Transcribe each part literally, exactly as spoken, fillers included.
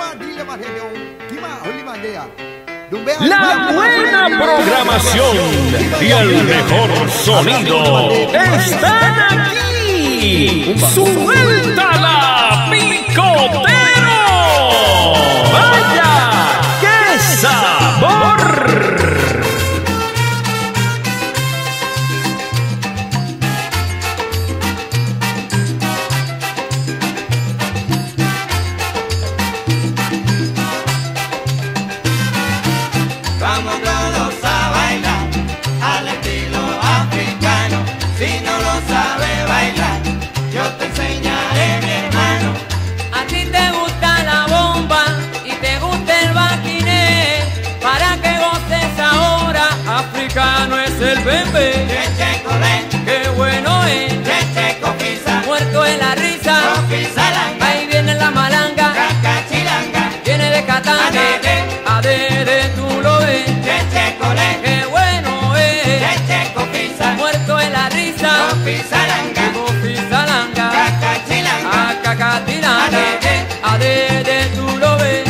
La buena programación y el mejor sonido están aquí. ¡Sueltala Picotero! ¡Vaya! ¡Qué sabor! Vamos todos a bailar al estilo africano. Si no lo sabes bailar, yo te enseñaré, mi hermano. A ti te gusta la bomba y te gusta el baquiné. Para que goces ahora, africano es el bembe. Cheche colé, qué bueno es. cheche copisa, Muerto en la risa, copisalanga, ahí viene la malanga. cacachilanga, Viene de Catán, adede, adere, tú lo ves. cheche colé, Qué bueno es. cheche copisa, Muerto en la risa, copisalanga, copisalanga, cacachilanga, acacatilanga, adede, adere, tú lo ves.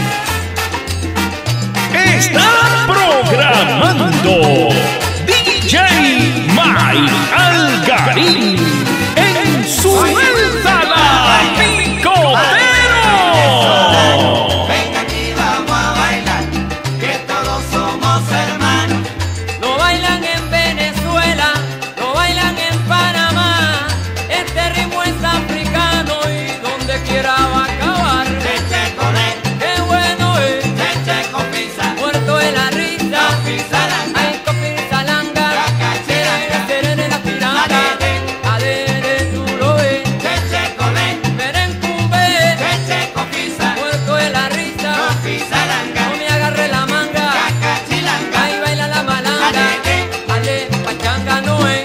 Está programando D J Mike Algarín en Sueltala Picotero. ven aquí, vamos a bailar, que todos somos hermanos. Lo bailan en Venezuela, lo bailan en Panamá. Este ritmo es africano y donde quiera va a acabar. Cheche colé, Qué bueno es. cheche copisa, Muerto en la risa, copisalanga, ay copisalanga, cacachilanga, serene la piranga, adede, adere tú lo ves, cheche colé, merencumbe, cheche copisa, muerto en la risa, copisalanga, no me agarre la manga, cacachilanga, ahí baila la malanga, adede, ale, pachanga no es.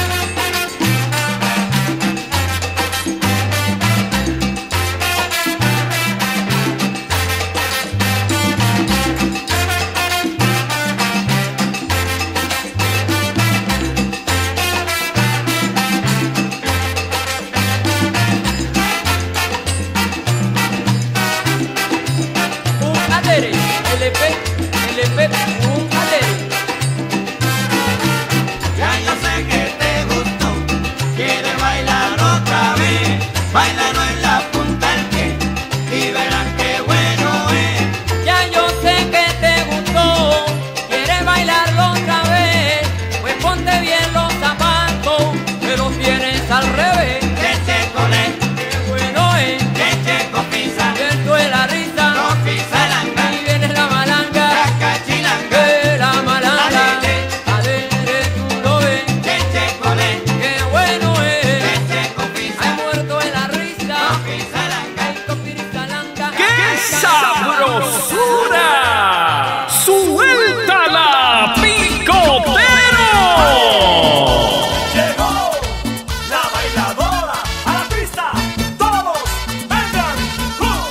Un adere, L P, L P, un adere. ya yo sé que te gustó, quieres bailar otra vez, bailalo en la punta del pie, y verás qué bueno es. Ya yo sé que te gustó, quieres bailarlo otra vez, pues ponte bien los zapatos, que los tienes al revés. Cheche colé, Qué bueno es, cheche copisa, dentro de la risa, copisalanga, ahí viene la malanga, cacachilanga, que la malanga, adere, adere tú lo ves. cheche colé, Qué bueno es, cheche hay copisa, muerto en la risa, copisalanga, hay copisalanga. ¡Qué sabrosura! ¡Sueltala Picotero! Llegó la bailadora a la pista. Todos vengan. ¡Uh!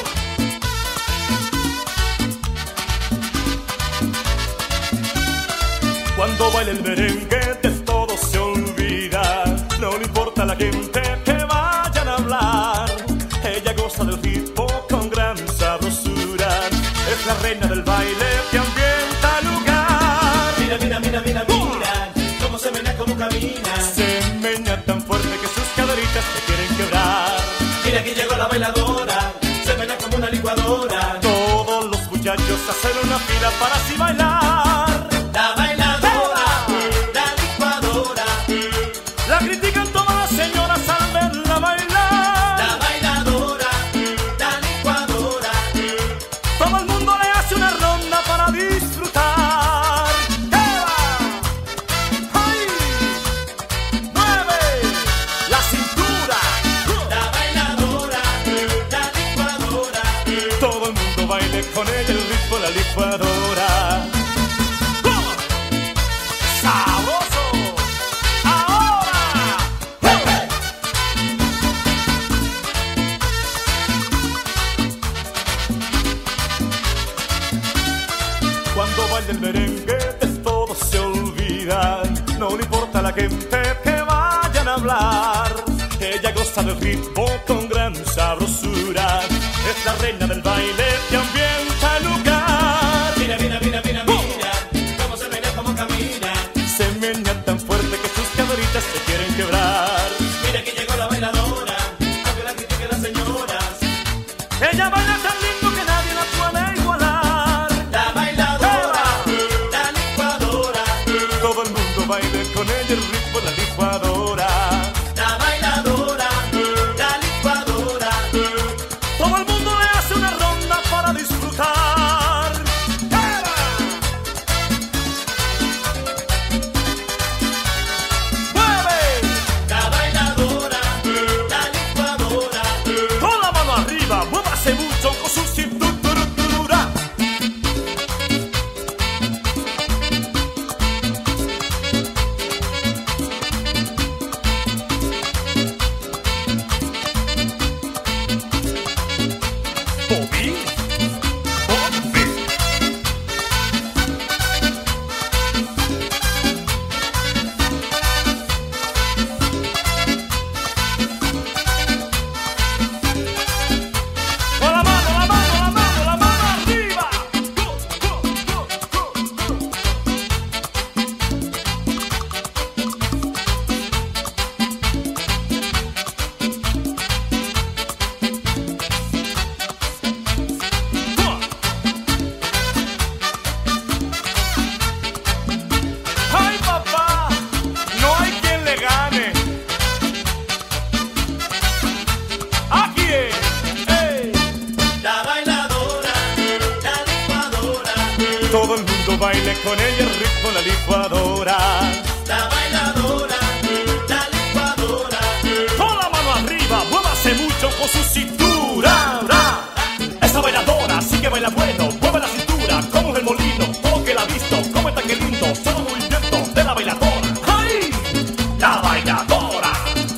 Cuando baila el merengue de todo se olvida. No le importa a la gente que vayan a hablar. Ella goza del ritmo con gran sabrosura. Es la reina del baile que ambienta el lugar. Mira, mira, mira, mira, mira, cómo se menea, cómo camina. Se menea tan fuerte que sus caderitas se quieren quebrar. Mira, aquí llegó la bailadora, se menea como una licuadora. Todos los muchachos hacen una fila para así bailar. La bailadora, la licuadora. La critican todas las señoras al verla bailar. La bailadora, la licuadora. Todo el mundo le hace una ronda para disfrutar. ¡Qué va! ¡Ay! ¡Nueve! La cintura. La bailadora, la licuadora. Todo el mundo baile con ella el ritmo de la licuadora. ¡Oh! ¡Sabroso! ¡Ahora! Cuando baila el merengue de todo se olvida. No le importa a la gente que vayan a hablar. Ella goza del ritmo con gran sabrosura. Es la reina del baile que ambienta baile con ella el ritmo la licuadora. La bailadora, la licuadora. Con la mano arriba, muévase mucho con su cintura. Esa bailadora sí que baila bueno, mueve la cintura como el molino. Todo que la ha visto, como está que lindo, son los movimientos de la bailadora. ¡Ay! La bailadora.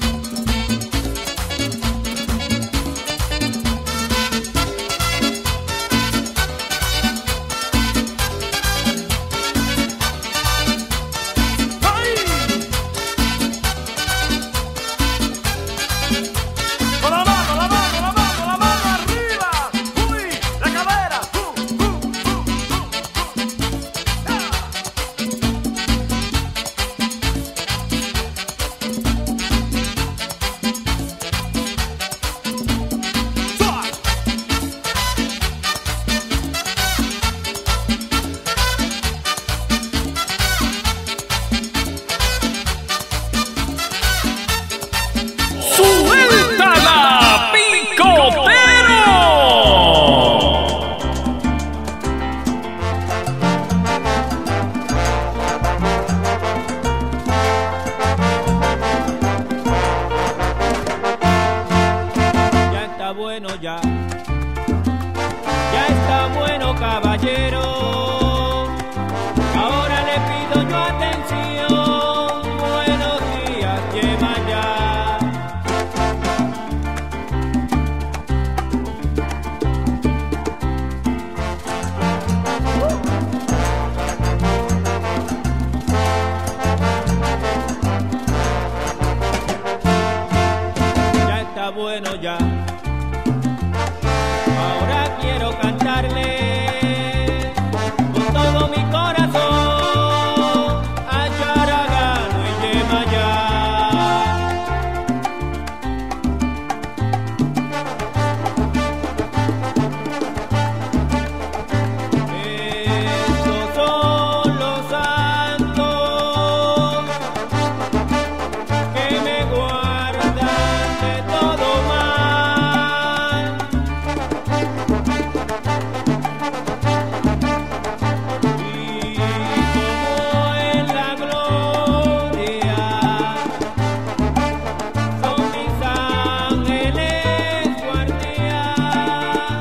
¡Sueltala Picotero! Ya está bueno ya, ya está bueno caballero. Ahora le pido yo atención, buenos días, lleva ya. Ya está bueno ya. Ahora quiero cantarle con todo mi corazón a Charagano y Yemayá. Estos son los santos que me guardan de todo mal. Y como en la gloria son mis ángeles guardias.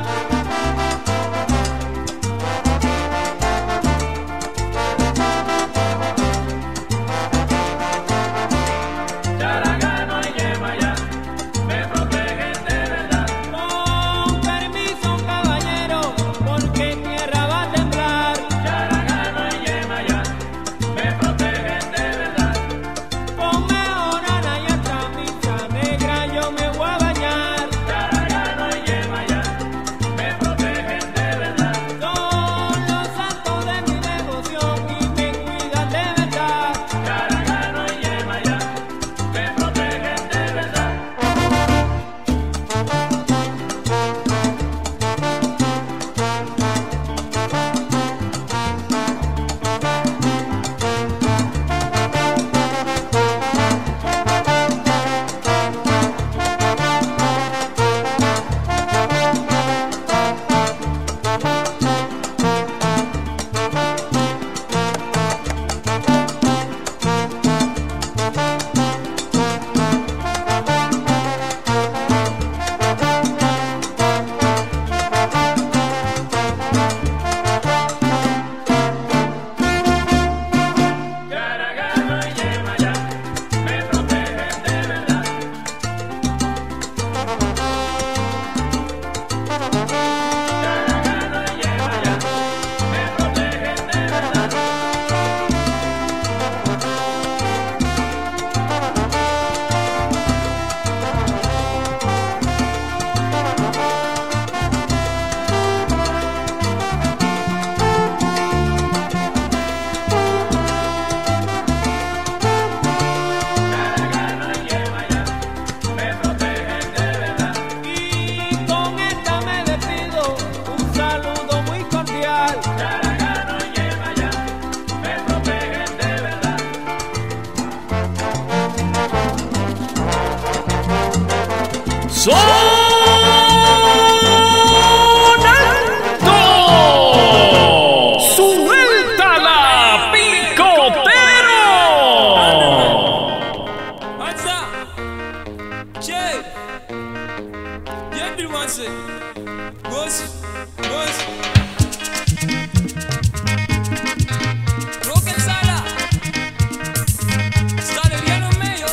Charagano y Yemayá me protegen de verdad. Con permiso, caballero, porque tierra va a temblar. Charagano y Yemayá me protegen de verdad. Ponme orana y esta misa negra yo me voy a bañar. Charagano y Yemayá me protegen de verdad. Son los santos de mi devoción y me cuidan de verdad. Charagano y Yemayá me protegen de verdad. Charagano y Yemayá me protegen de verdad. Charagano y Yemayá me protegen de verdad. Charagano y Yemayá me protegen de verdad. Y con esta me despido, un saludo muy cordial. Charagano y Yemayá me protegen de verdad. ¡Sonando! ¡Sueltala Yeah, you want to say, what's, what's, rock and sala, sta de bien en medio.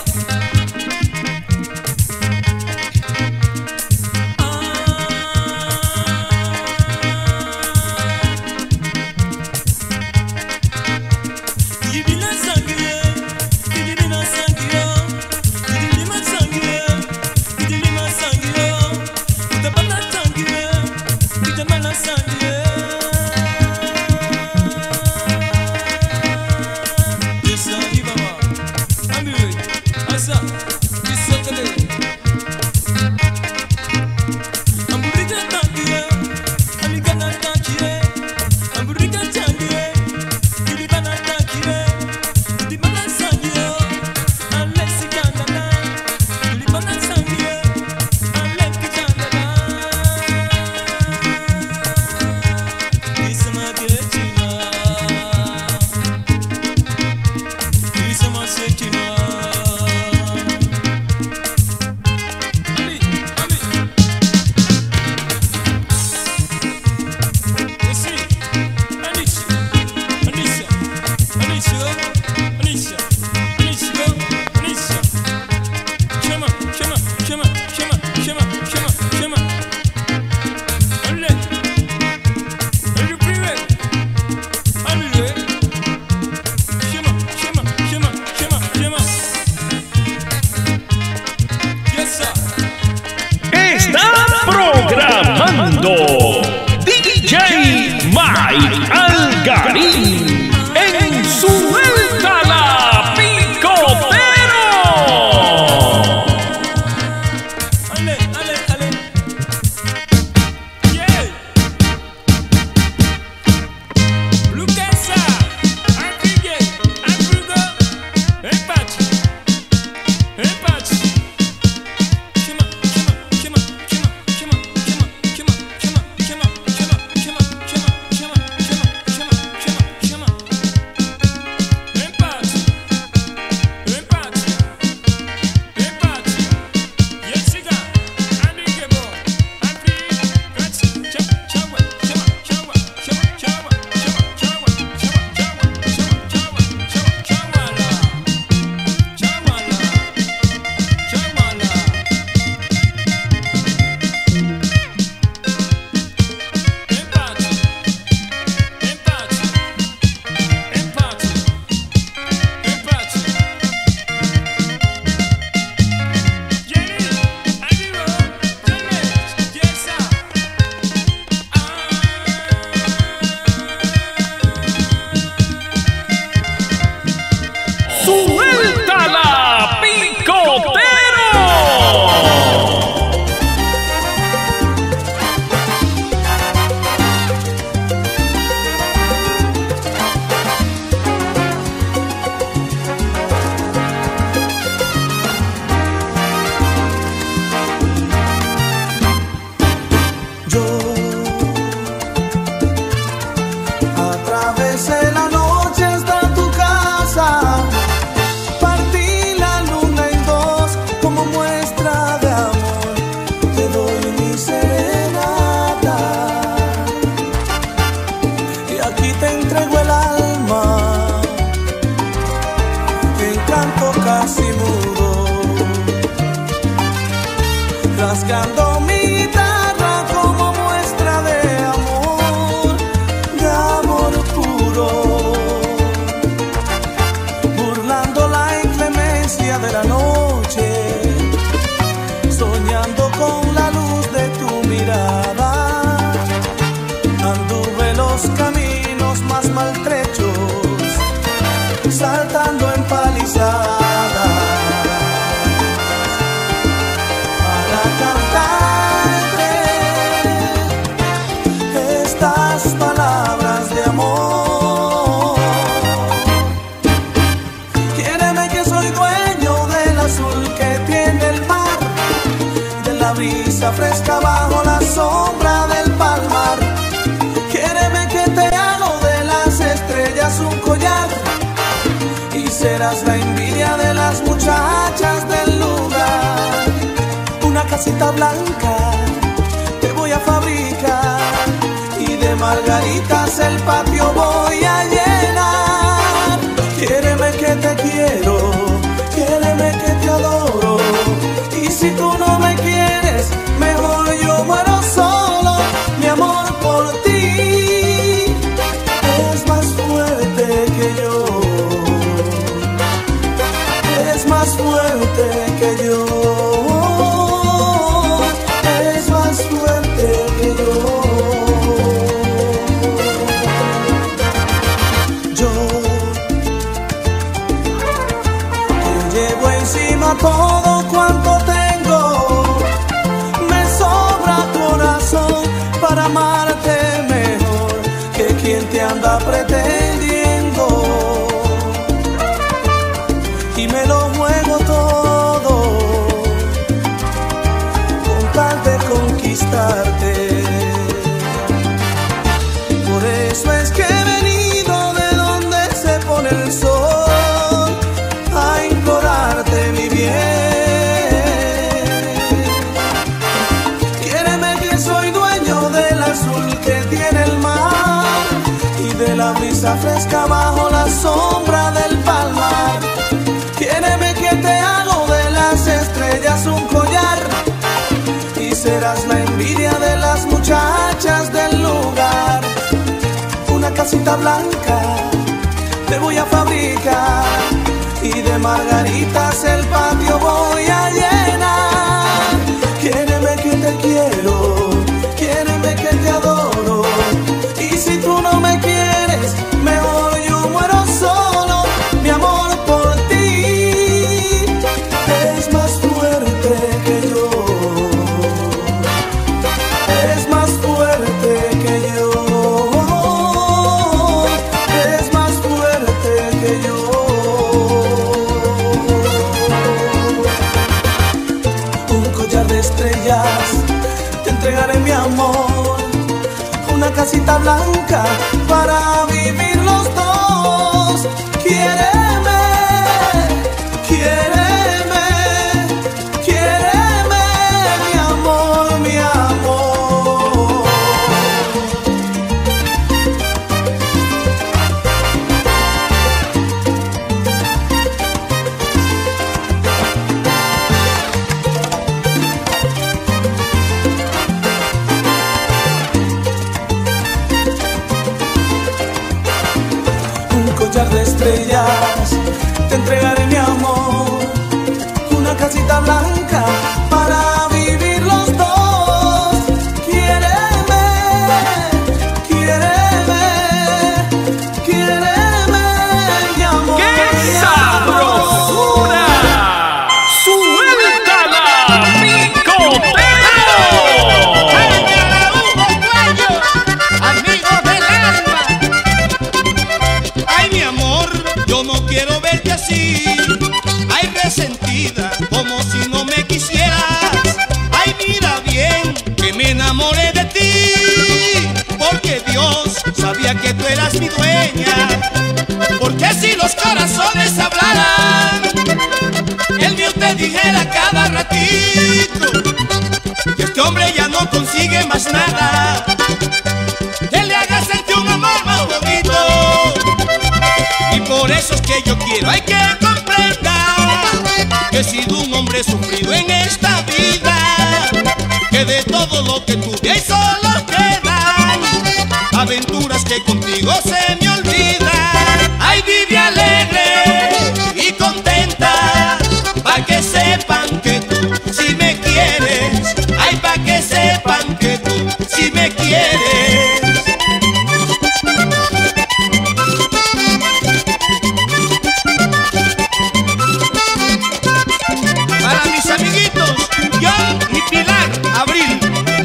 D J Mike Algarín en Sueltala Picotero. Ale, ale, ale. Yeah. Lucasa, Afrique, Africa, empate, empate. Chama, chama, chama, chama, chama, chama, chama, chama, chama, chama, chama, chama, chama, chama, chama, chama. Empate, empate, empate. Jessica, Afrique, boy, Afrique, Afrique, chama, chama, chama, chama, chama, chama, chama, chama, chama, chama, chama, chama, chama, chamala, chamala, chamala. Empate, empate, empate, empate. Jenny, arriba, Janet, Jessa. Sueltala Picotero. Yo atravesé la noche hasta tu casa, partí la luna en dos como muestra de amor, te doy mi serenata y aquí te entrego el alma, en canto casi mudo, rasgando mi guitarra como muestra de amor, de amor puro, burlando la inclemencia de la noche, soñando con la luz de tu mirada, anduve los caminos más maltrechos, saltando en palizadas. Para cantarte estas palabras de amor. Quiéreme que soy dueño del azul que tiene el mar, de la brisa fresca bajo la sombra del palmar. Quiéreme que te hago de las estrellas un collar y serás la envidia de las muchachas del lugar. una casita blanca te voy a fabricar y de margaritas el patio voy a llenar. Quiéreme que te quiero, quiéreme que te adoro, y si tú no me quieres, mejor yo muero solo. Mi amor por ti es más fuerte que yo, es más fuerte que yo, es más fuerte que yo. Yo te llevo encima todo cuanto tengo, me sobra corazón para amarte mejor que quien te anda pretendiendo, y me lo juego todo con tal de conquistarte. Por eso es que he venido de donde se pone el sol a implorarte mi bien. Quiéreme que soy dueño del azul que tiene el mar y de la brisa fresca bajo la sombra del palmar. Quiéreme que te hago de las estrellas un collar y serás la envidia de las muchachas del lugar. Una casita blanca te voy a fabricar y de margaritas el patio voy a llenar. Quiéreme que te quiero, quiéreme que te adoro, y si tú no me quieres, mejor yo muero solo. Mi amor por ti es más fuerte que yo, es más fuerte que yo, es más fuerte que yo. Un collar de estrellas te entregaré mi amor, una casita blanca para vivir los dos. Quiéreme, quiéreme, quiéreme, mi amor, mi amor. Un collar de estrellas te entregaré mi amor, una casita blanca para vivir los dos. Quiéreme, quiéreme, quiéreme, mi amor. ¡Qué sabrosura! ¡Sueltala Picotero! Amigos del alma. Ay, mi amor, yo no quiero verte así. Ay, resentida, como si no me quisieras. Ay, mira bien, que me enamoré de ti, porque Dios sabía que tú eras mi dueña. Porque si los corazones hablaran, el mío te dijera cada ratito que este hombre ya no consigue más nada, que le haga sentir un amor más bonito. Y por eso es que yo quiero, hay que comprender que he sido un hombre sufrido en esta vida, que de todo lo que tuve ahí solo quedan aventuras que contigo se me olvidan. Ay, vive alegre y contenta, pa' que sepan que tú si me quieres. Ay, pa' que sepan que tú si me quieres. Para mis amiguitos John y Pilar Abril.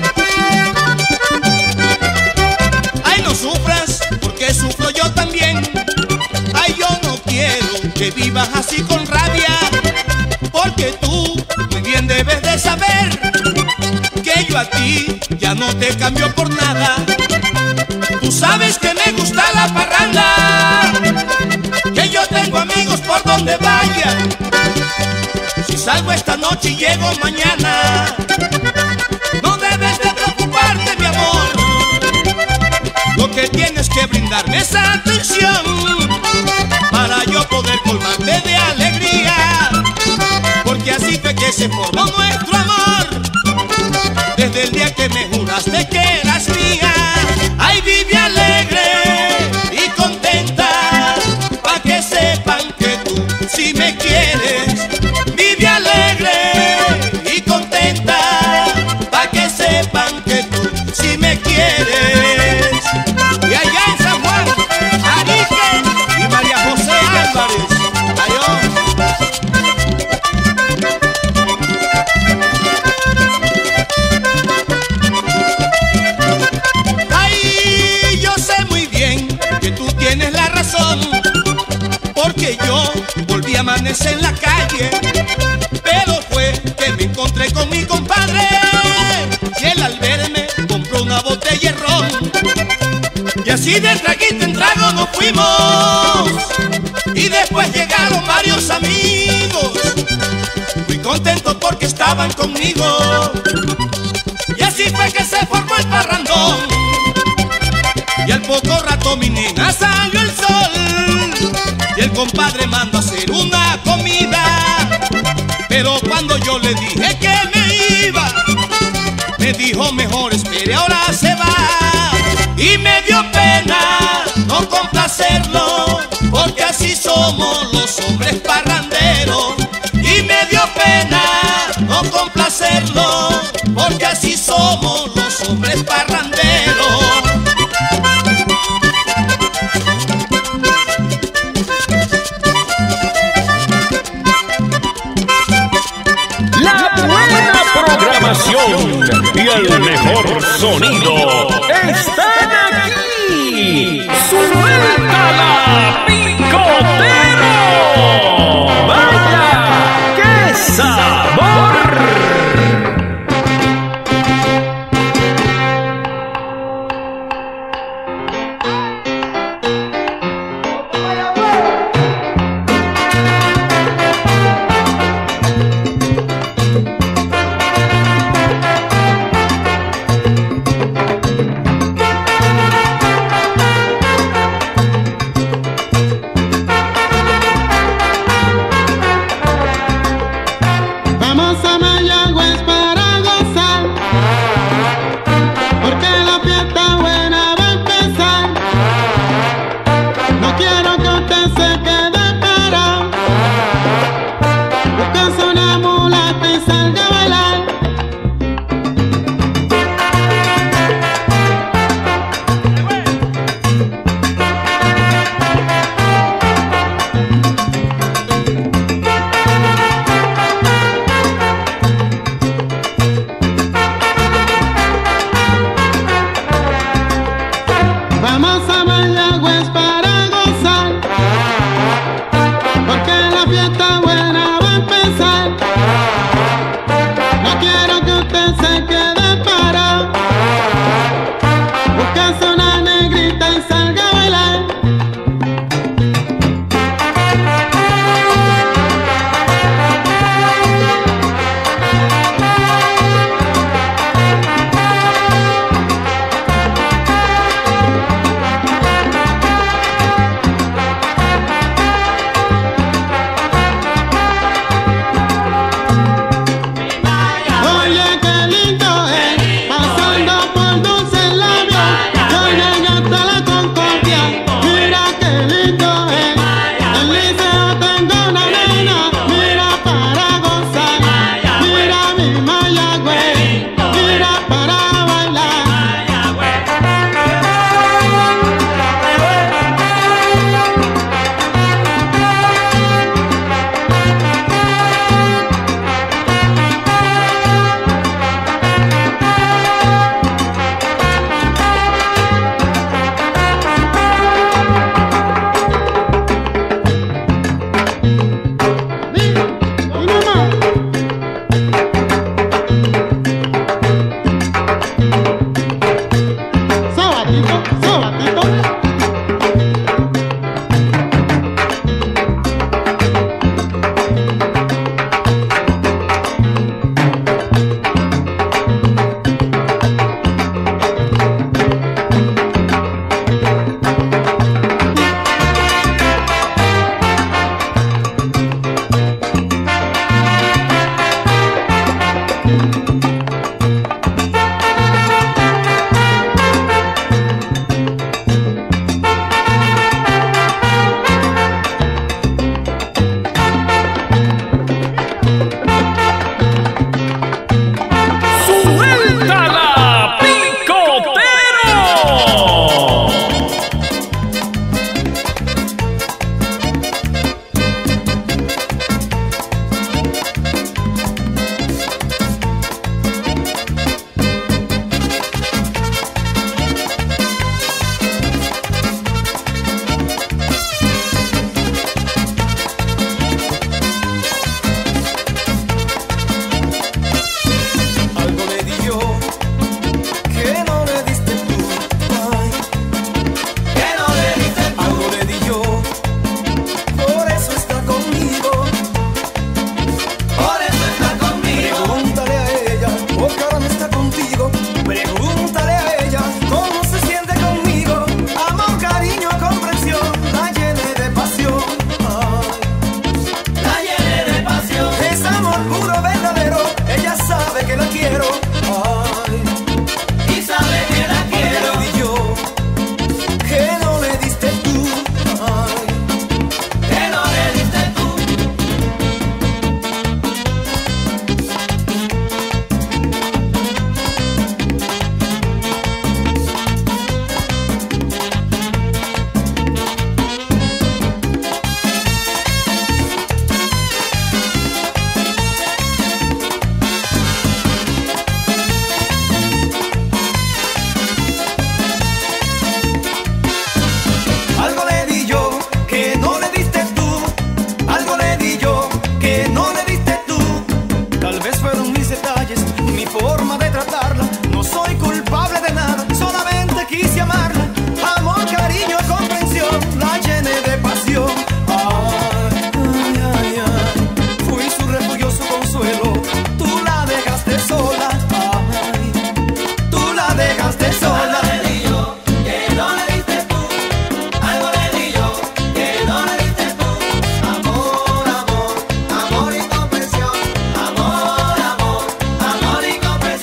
Ay, no sufras, porque sufro yo también. Ay, yo no quiero que vivas así con rabia, porque tú muy bien debes de saber que yo a ti ya no te cambio por nada. Tú sabes que me gusta la parranda, que yo tengo amigos por donde vaya. Si salgo esta noche y llego mañana, se formó nuestro amor. Desde el día que me juraste que eras mía, ay, vive alegre y contenta, pa' que sepan que tú si me quieres. Vive alegre y contenta, pa' que sepan que tú si me quieres. Y allá en San Juan, Arique y María José Álvarez, ayón. Ay, yo sé muy bien que tú tienes la razón, porque yo volví a amanecer en la calle, pero fue que me encontré con mi compadre y él al verme compró una botella de ron. Y así de traguito en trago nos fuimos, y después llegaron varios amigos, muy contentos porque estaban conmigo. Y así fue que se formó el parrandón, y al poco rato mi nena salió el sol, y el compadre mandó a hacer una comida. Pero cuando yo le dije que me iba, me dijo mejor espere, ahora se va. Y me dio pena no complacerlo, porque así somos los hombres parranderos. Y me dio pena no complacerlo, porque así somos los hombres parranderos. La buena programación y el mejor sonido están aquí. ¡Sueltala Picotero! ¡Vaya, qué sabor! Oye, qué lindo mi forma de tratarla. No soy culpable de nada, solamente quise amarla. Amor, cariño, comprensión, la llené de pasión. Ay, ay, ay, ay. Fui su refugio, su consuelo. Tú la dejaste sola. Ay, tú la dejaste sola. Amor, amor y comprensión, amor, amor, amor y comprensión.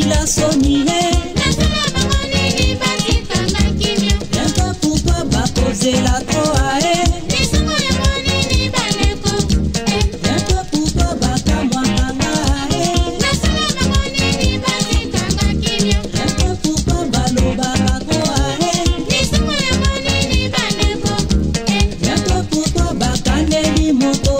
la sonie. Rien que pour toi, va poser la toa. Rien que pour toi, va kamwa kanga. Rien que pour toi, va loba bakoa. Rien que pour toi, va kaneli moto.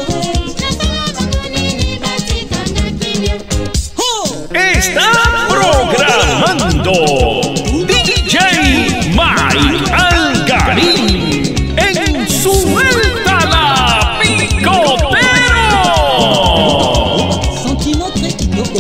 Está programando D J Mike Algarín en Sueltala Picotero. Sentiment très kitoko.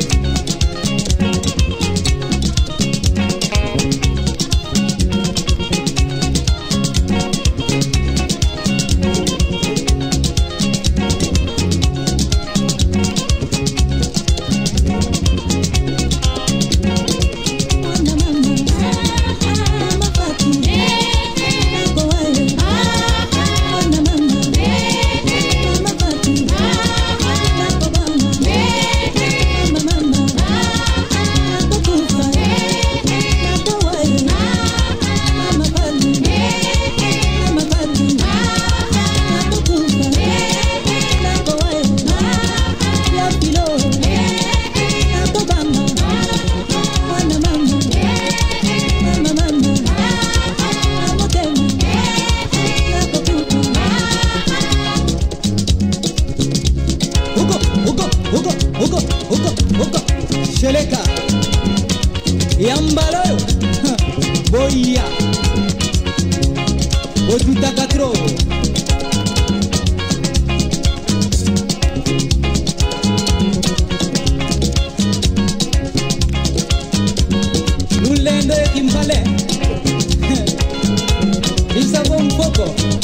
Sheleka Yambaloyo Boya Otutakatro Lulendo de Kimbale Isabo un poco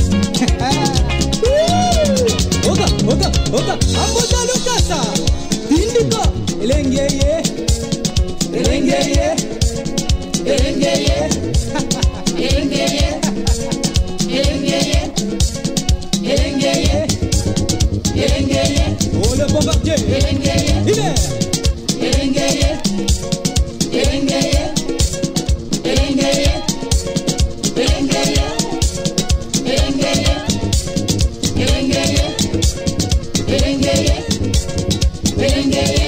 Oga, oga, oga Ambota Lucasa Indico Elengeye Elengeye Elengeye Elengeye Elengeye Elengeye Elengeye Oh le bombardier Elengeye Il est Elengeye Elengeye Elengeye Elengeye Elengeye Elengeye Elengeye Elengeye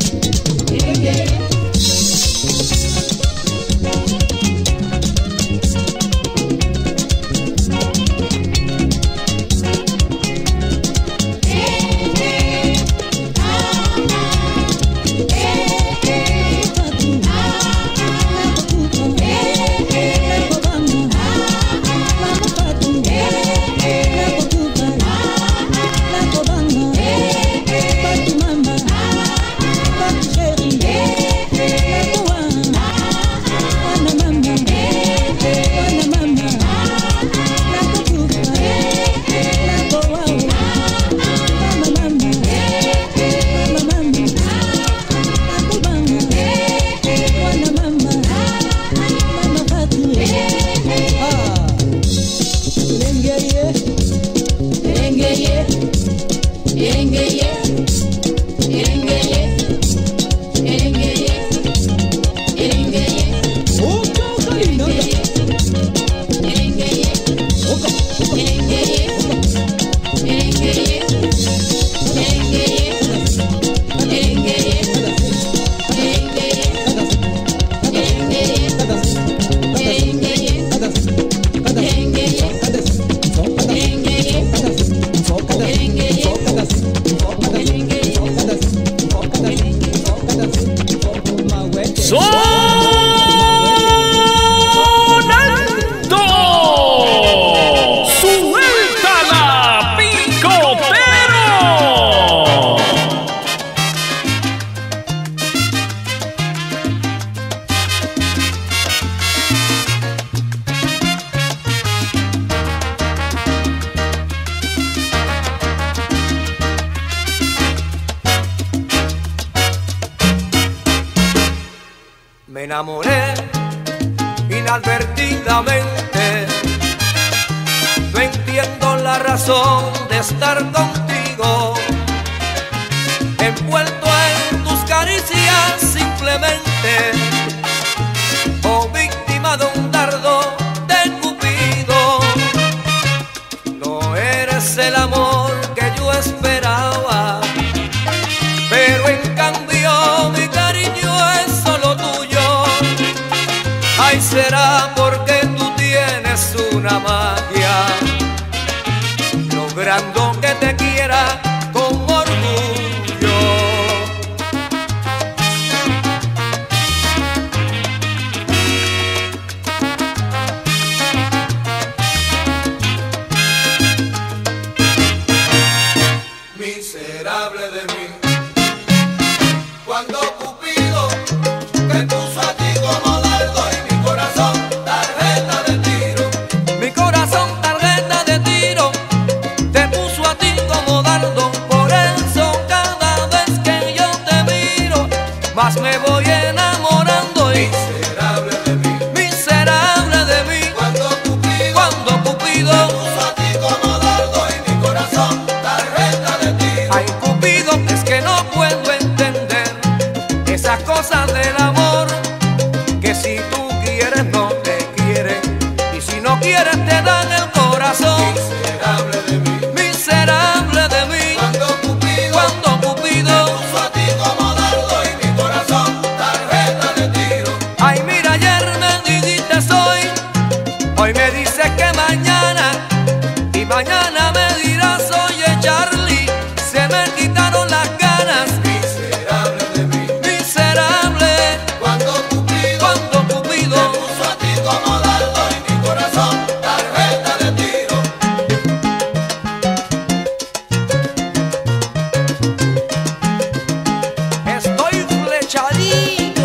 Me enamoré inadvertidamente, no entiendo la razón de estar contigo, envuelto en tus caricias simplemente magia, logrando que te quiera con orgullo. Miserable de mí, cuando Cupido te puso a ti como dardo y mi corazón tarjeta de tiro. Mi corazón tarjeta de tiro te puso a ti como dardo. Por eso cada vez que yo te miro más me voy enamorando. Y Miserable de mí, miserable de mí, cuando Cupido cuando Cupido te puso a ti como dardo y mi corazón tarjeta de tiro. ay Cupido, es que no puedo entender esas cosas del amor, que si tú quieres no te quieren y si no quieres te dan el corazón. Miserable de mí, Miserable de mí, cuando Cupido cuando Cupido te puso a ti como dardo y mi corazón tarjeta de tiro. ay mira, ayer me dijiste soy, hoy me dices que mañana y mañana me dirás oye Charlie, se me quitaron las ganas. Miserable de mí, Miserable cuando Cupido cuando Cupido te puso a ti como dardo y mi corazón tarjeta de tiro. estoy flechadito.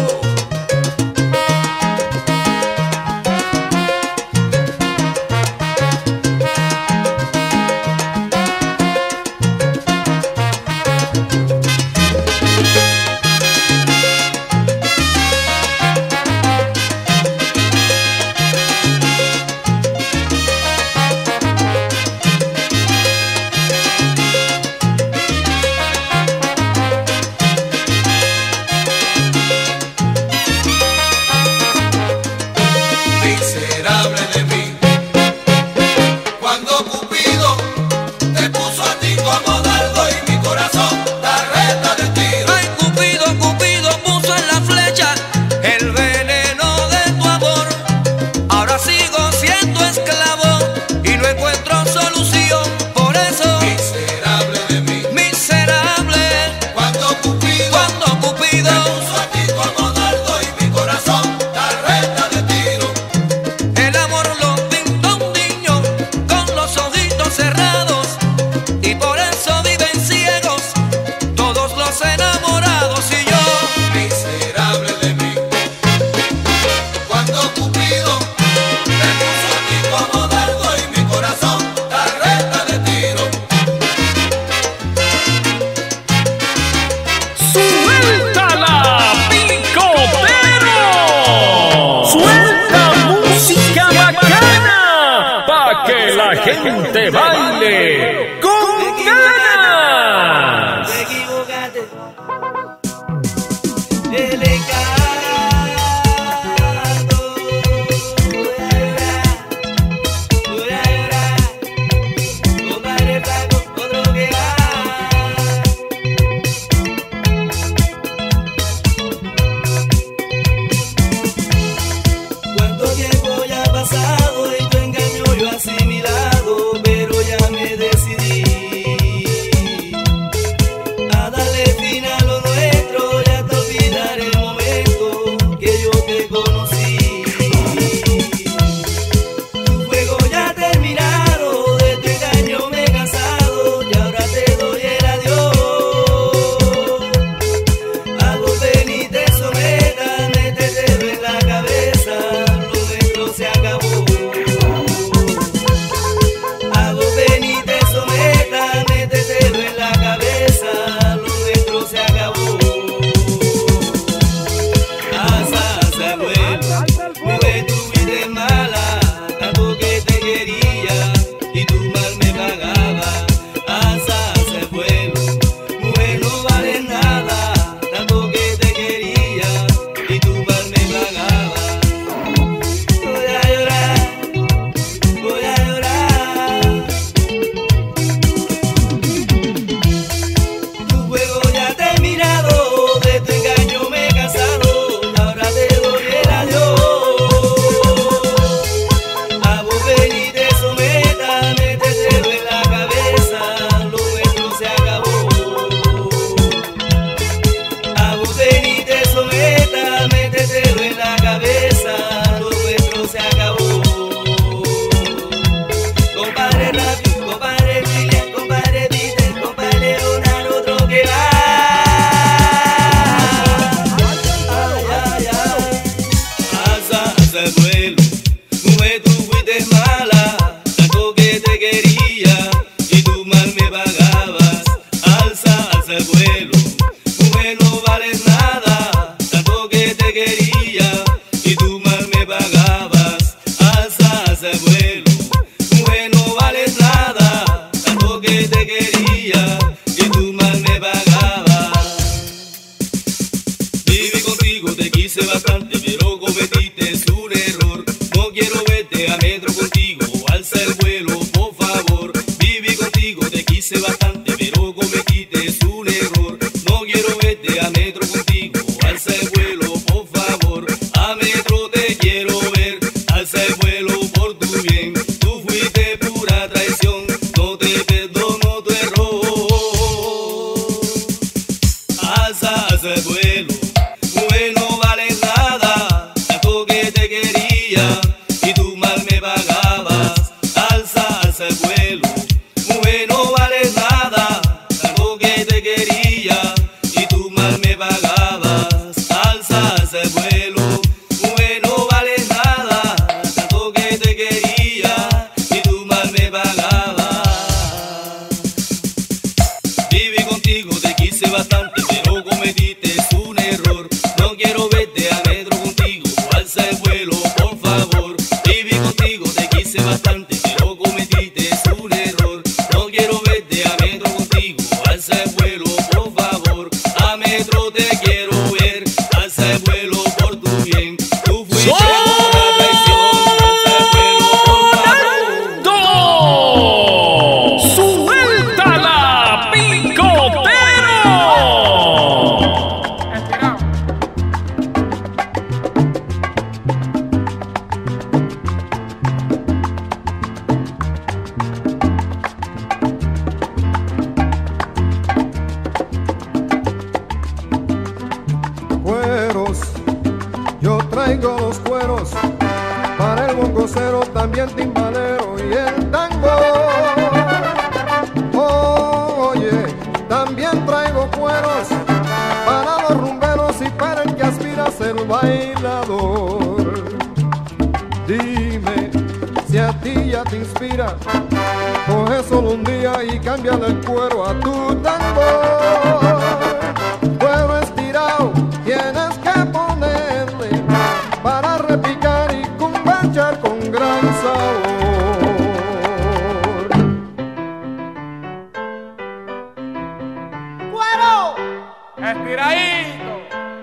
Miserable de mí, cuando Cupido te puso a ti como dardo y mi corazón tarjeta de tiro. Ay Cupido, Cupido puso en la flecha el veneno de tu amor. Ahora sigo siendo esclavo y no encuentro solución. Por eso, Miserable de mí, miserable cuando Cupido cuando Cupido te puso a ti como dardo y mi corazón tarjeta de tiro. el amor lo pinta un niño con los ojitos cerrados y por eso viven ciegos todos los enamorados. Y yo, Miserable de mí, cuando Cupido te puso a ti como dardo y mi corazón tarjeta de tiro. ¡Sueltala Picotero! ¡Suelta música bacana! ¡Pa' que la gente baile con ganas! Te equivocaste. El canto. Voy a llorar. Voy a llorar. Compadre flaco, otro que va. Cuánto tiempo ya ha pasado y tu engaño yo asimilado, pero ya me decidí a darle fin a lo nuestro y hasta olvidar el momento. quise bastante, pero cometiste un error. No quiero verte a metro contigo, alza el vuelo, por favor. Viví contigo, te quise bastante, pero cometiste un error. No quiero verte a metro contigo, alza el vuelo, por favor. A metro te quiero ver, alza el vuelo por tu bien. Tú fuiste pura traición, no te perdono tu error. Alza, alza el vuelo, mujer, no vale nada, tanto que te quería y tú mal me pagabas. Alza, alza el vuelo, mujer, no vale nada, tanto que te quería y tú mal me pagabas. Alza, alza el vuelo, mujer, no vale nada, tanto que te quería y tú mal me pagabas. Viví contigo, te quise bastante, pero cometiste un error. No quiero verte a metro contigo, alza el vuelo, por favor. Viví contigo, te quise bastante, pero cometiste un error. No quiero verte a metro contigo, alza el vuelo, por favor. A metro te quiero ver, alza el vuelo por tu bien. Tú fuiste una traición, alza el vuelo, por favor. ¡Dos! ¡Sueltala Picotero! Cueros, yo traigo los cueros para el bongocero, también timbalero y el tango. Oye, también traigo cueros para los rumberos y para el que aspira a ser bailador. Dime si a ti ya te inspira, coge solo un día y cámbiale el cuero a tu tango. Cuero estirado tienes que ponerle para repicar y cumbachar con gran sabor. ¡Cuero! ¡Estiradito!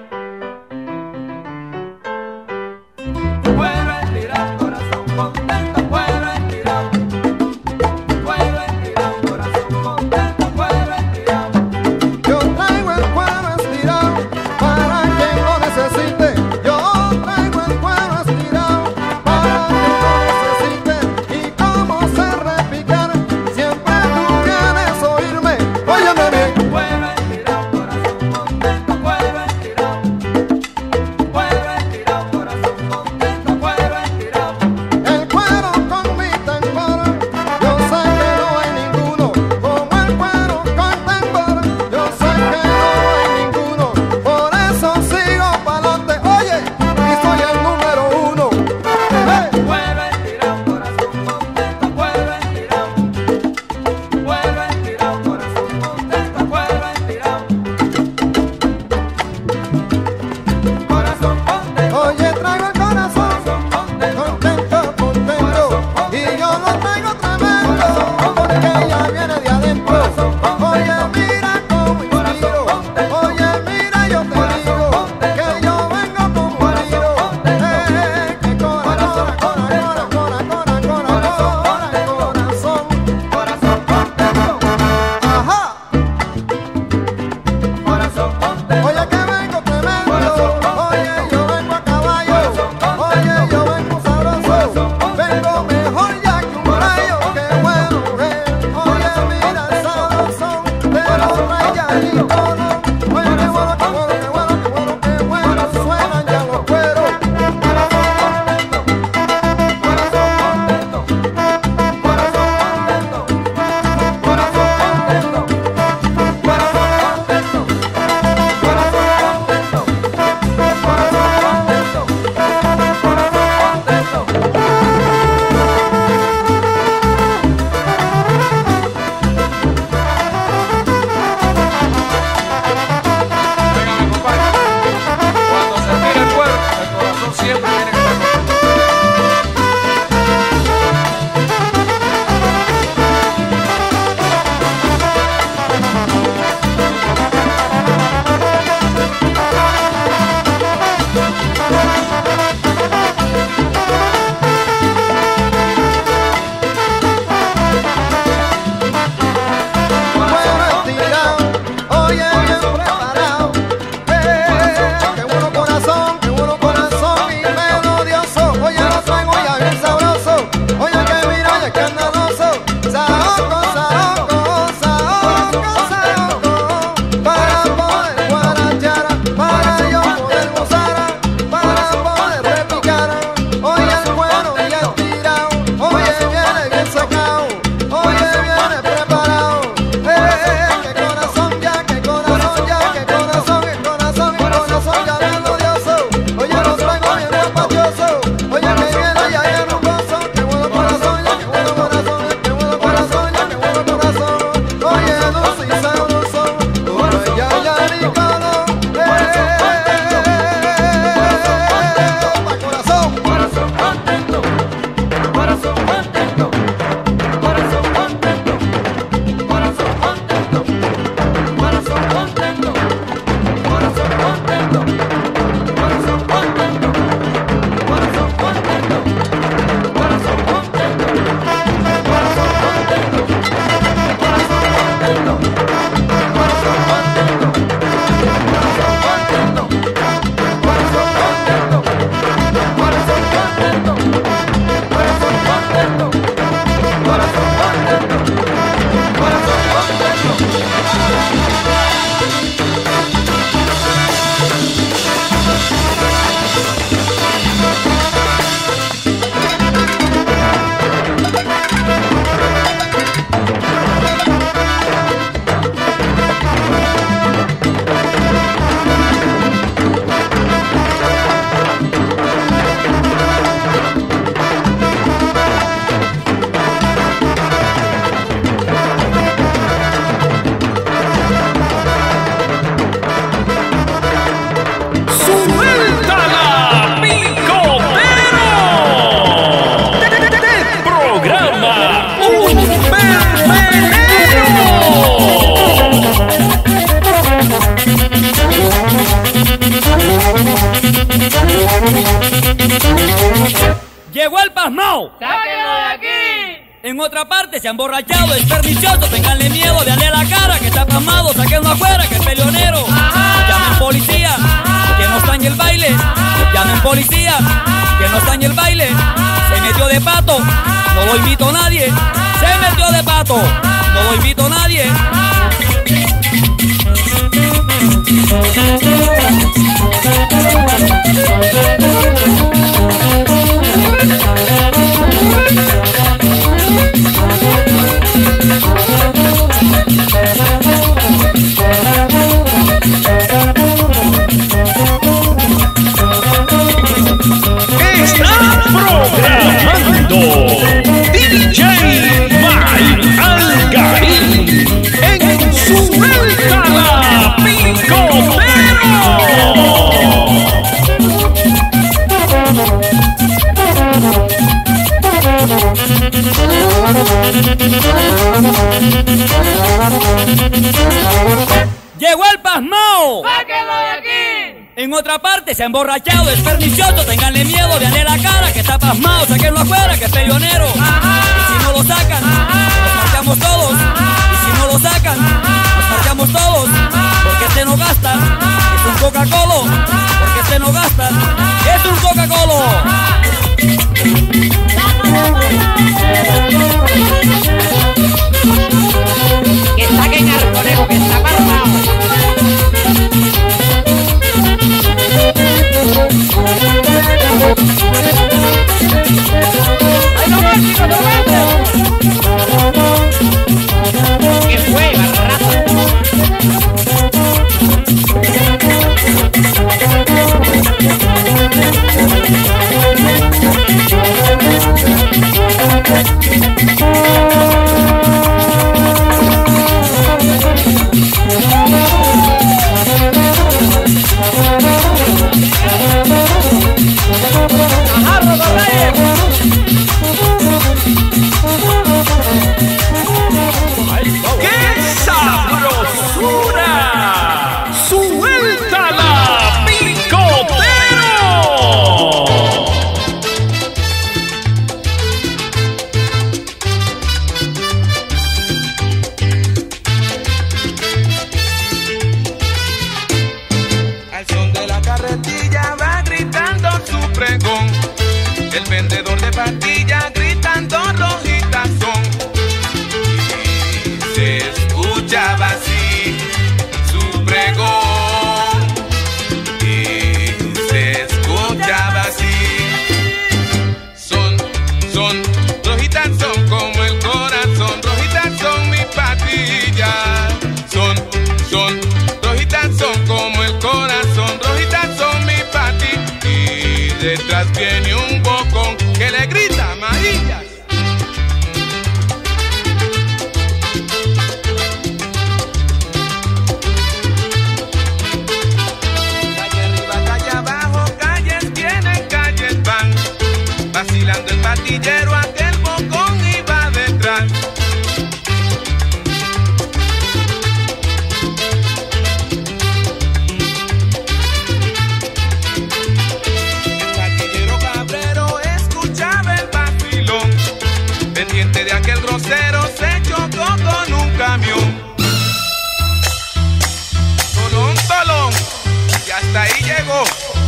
Puedo estirar corazón contento, puedo estirar. Puedo estirar corazón contento, puedo estirar. Yo Llegó el pasmao. ¡Sáquenlo de aquí! En otra parte se ha emborrachado, es pernicioso, tenganle miedo, veanle la cara que está pasmado, sáquenlo afuera que es peleonero. Ajá. Llamen policía, Ajá. que nos dañe el baile. Ajá. Llamen policía, Ajá. que nos dañe el baile. Se metió de pato, no lo invito a nadie. Se metió de pato, no lo invito a nadie. Está programando D J Mike Algarín en Sueltala Picotero. Llegó el pasmao. ¡Sáquenlo de aquí! En otra parte se ha emborrachado, es pernicioso, tenganle miedo, veanle la cara que está pasmado, sáquenlo afuera que es peleonero. Ajá. Y si no lo sacan, Ajá. nos marchamos todos. Ajá. Y si no lo sacan, nos marchamos todos. Porque este no gasta, es un Coca-Cola. Porque este no gasta, es un Coca-Cola. Que saquen al conejo que está pasmado. ¡Ay, no más, chicos, no más! ¿Qué fue, barraza? ¡Ajá, Rodo Reyes! ¡Qué sabrosura! ¡Sueltala Picotero! Al son de la carretilla va gritando su pregón. El vendedor de pastillas gritando rojitas son. Y se escuchaba así su pregón. Y se escuchaba así. Son, son, rojitas son como el corazón. Rojitas son mis pastillas. Son, son, rojitas son como el corazón. Rojitas son mis pastillas. Y detrás viene un bocón que le grita amarillas. Calle arriba, calle abajo, calles vienen, calles van. Vacilando el patillero, aquel bocón iba detrás. El patillero cabrero escuchaba el vacilón. Pendiente de aquel grosero se chocó con un camión. Tolón, tolón, y hasta ahí llegó.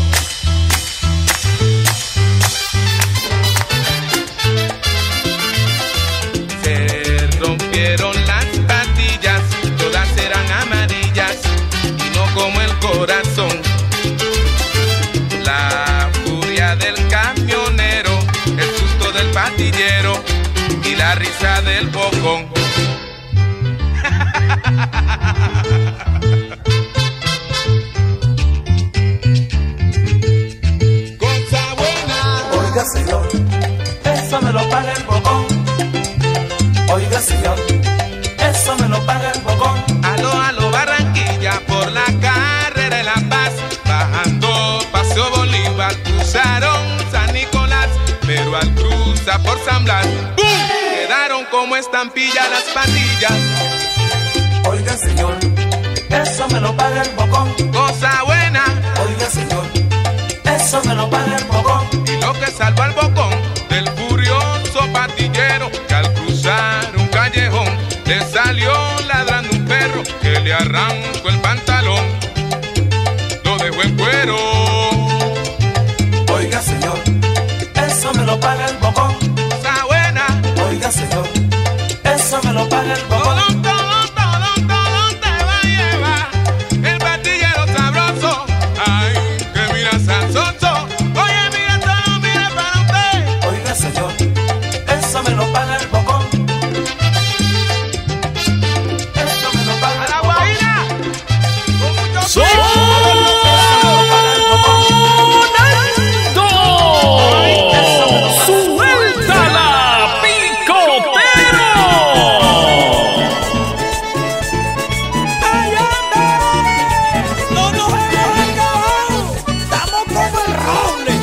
Se rompieron las pastillas, todas eran amarillas y no como el corazón. La furia del camionero, el susto del patillero y la risa del bocón. Cosa buena. Oiga, señor, eso me lo paga el bocón. Oiga, señor, eso me lo paga el bocón. Aló, aló, Barranquilla, por la carrera de La Paz, bajando Paseo Bolívar, cruzaron San Nicolás, pero al cruzar por San Blas, ¡pum!, quedaron como estampilla las pandillas. Oiga, señor, eso me lo paga el bocón. Cosa buena. Oiga, señor, eso me lo paga el bocón. Y lo que salva al le arranco el pantalón, lo dejo en cuero. Oiga, señor, eso me lo paga el bocón. Está buena. Oiga, señor, eso me lo paga el bocón. Tolón, tolón, tolón, tolón, te va a llevar el patillero sabroso. Ay, que mira salsoso. Oye, mira todo, mira para usted. Oiga, señor, eso me lo paga el bocón. Eso me lo paga A el la bocón. guaina, con mucho ¡Sonando! ¡Sueltala Picotero! ¡Ay, hombre! ¡No nos hemos acabado! ¡Estamos como el roble!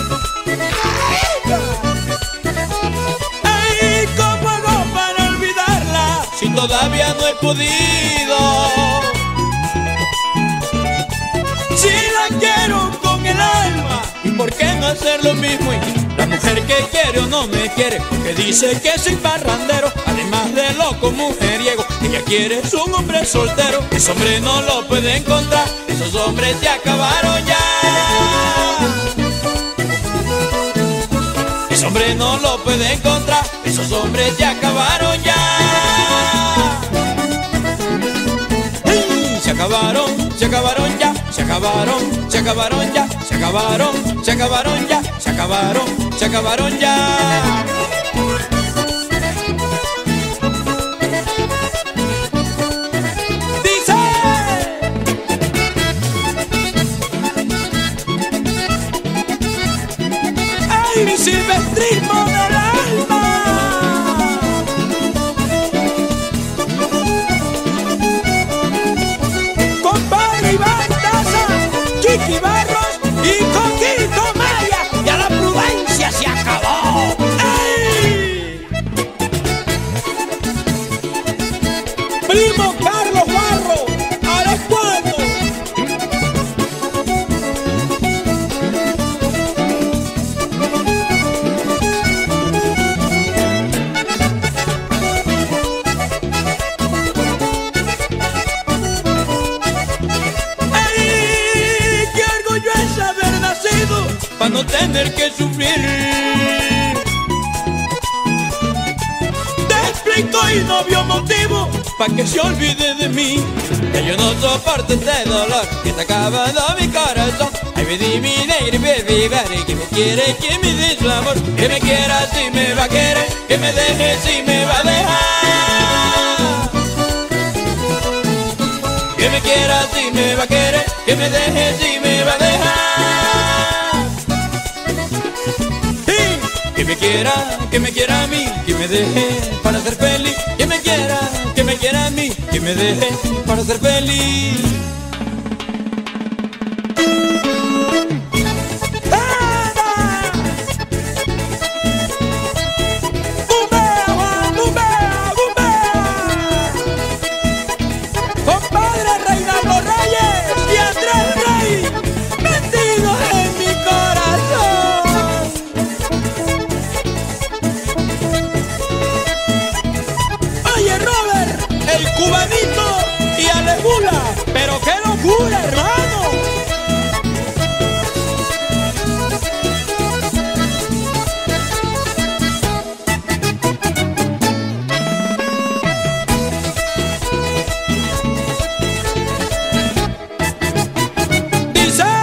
¡Ay, cómo hago para olvidarla! Si todavía no he podido. Si la quiero con el alma, ¿y por qué no hacer lo mismo? Y la mujer que quiere o no me quiere, porque dice que soy parrandero, además de loco mujeriego. Ella quiere es un hombre soltero, ese hombre no lo puede encontrar, esos hombres se acabaron ya. Ese hombre no lo puede encontrar, esos hombres se acabaron ya. ¡Ay! Se acabaron, se acabaron ya, se acabaron, se acabaron ya, se acabaron, se acabaron ya, se acabaron, se acabaron ya. Dice, ay, mi silvestrismo del alma. Compadre Iván Taza, Chiqui Barros y Coquito Maya, ya la prudencia se acabó. ¡Ey! Primo Carlos Barro, ¿ahora cuándo? ¡Ay! ¡Qué orgullo es haber nacido para no tener que sufrir! Te explico y no vio motivo para que se olvide de mí. Que yo no soporto este dolor que está acabando mi corazón. Ay, me di mi negro y baby, baby, que me quiere, que me dé su amor. Que me quiera si me va a querer, que me deje si me va a dejar. Que me quiera si me va a querer, que me deje si me va a dejar. Sí, que me quiera, que me quiera a mí, que me deje para ser feliz. Que me quiera, que me quiera a mí, que me deje para ser feliz. Compadre Reinaldo Reyes y Andrés Rey, metidos en mi corazón. Oye Robert, el cubanito y Alejula, pero qué locura, hermano. Dice,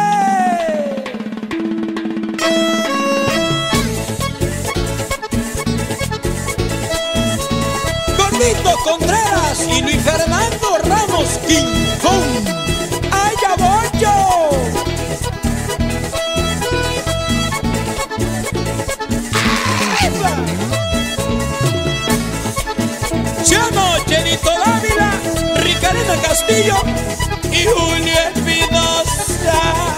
Gordito Contreras y Luis Fernando Ramos King Kong. ¡Ay, ya voy yo! ¡Epa! Ciano Chenito Dávila, Ricarena Castillo y Julio Espinosa.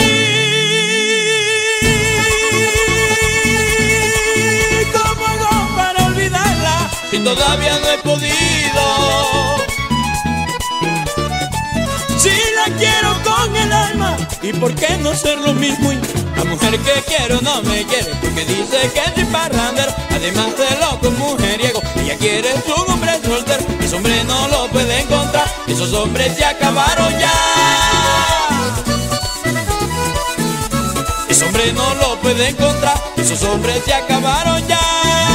Ay, cómo hago ¿Y por qué no ser lo mismo? Y la mujer que quiero no me quiere porque dice que soy parrandero. Además de loco mujeriego, ella quiere un hombre soltero. Ese hombre no lo puede encontrar, esos hombres se acabaron ya. Ese hombre no lo puede encontrar, esos hombres se acabaron ya.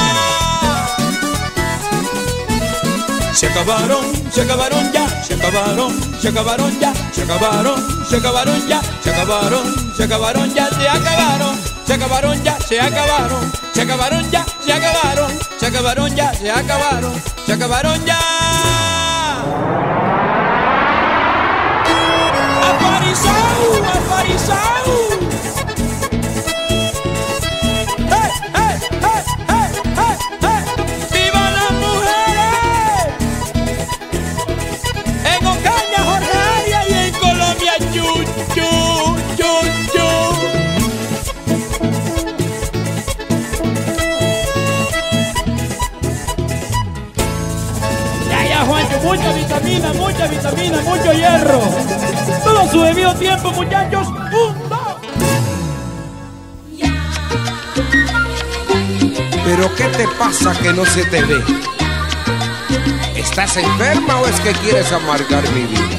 Se acabaron, se acabaron ya, se acabaron, se acabaron ya, se acabaron, se acabaron ya, se acabaron, se acabaron ya, se acabaron, se acabaron ya, se acabaron, se acabaron ya, se acabaron, se acabaron ya, se acabaron, se acabaron ya. ¡Aparizao, aparizao! Mucha vitamina, mucha vitamina, mucho hierro. Todo su debido tiempo, muchachos. Un, dos. ¿Pero qué te pasa que no se te ve? ¿Estás enferma o es que quieres amargar mi vida?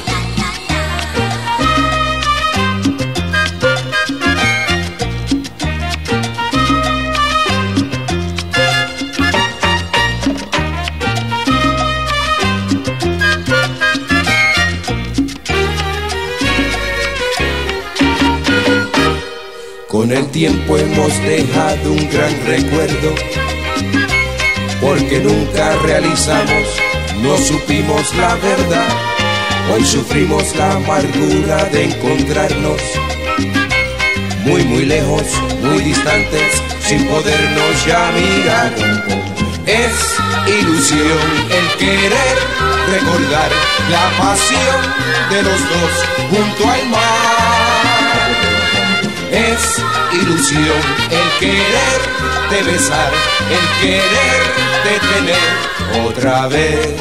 Con el tiempo hemos dejado un gran recuerdo, porque nunca realizamos, no supimos la verdad. Hoy sufrimos la amargura de encontrarnos muy muy lejos, muy distantes, sin podernos ya mirar. Es ilusión el querer recordar la pasión de los dos junto al mar. Es ilusión el querer de besar, el querer de tener otra vez.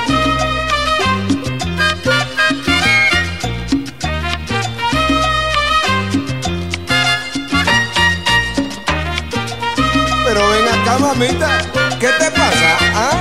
Pero ven acá, mamita, ¿qué te pasa? ¿Ah?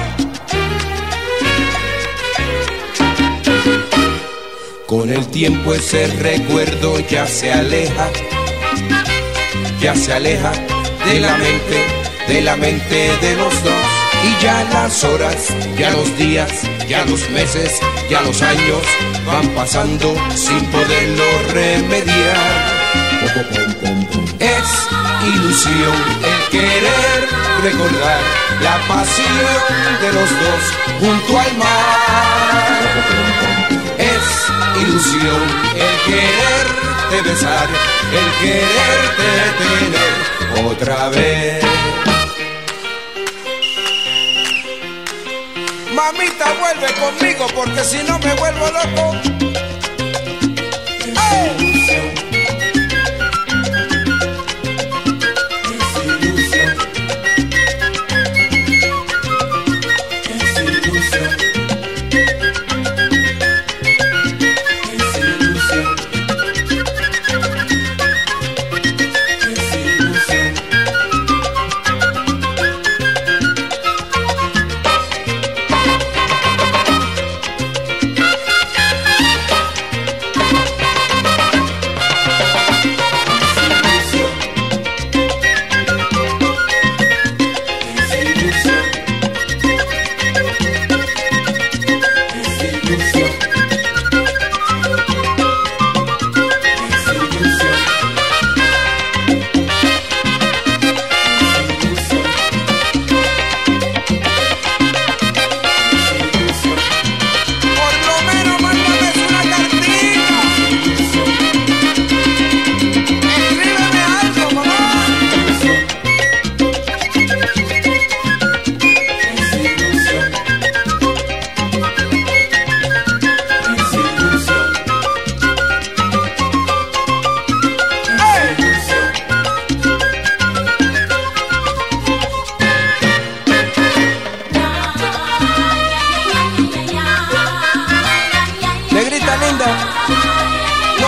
Con el tiempo ese recuerdo ya se aleja, ya se aleja de la mente, de la mente de los dos. Y ya las horas, ya los días, ya los meses, ya los años van pasando sin poderlo remediar. Es ilusión el querer recordar la pasión de los dos junto al mar. Es ilusión el querer de besar, el querer de tener otra vez. Mamita, vuelve conmigo porque si no me vuelvo loco. ¡Ay!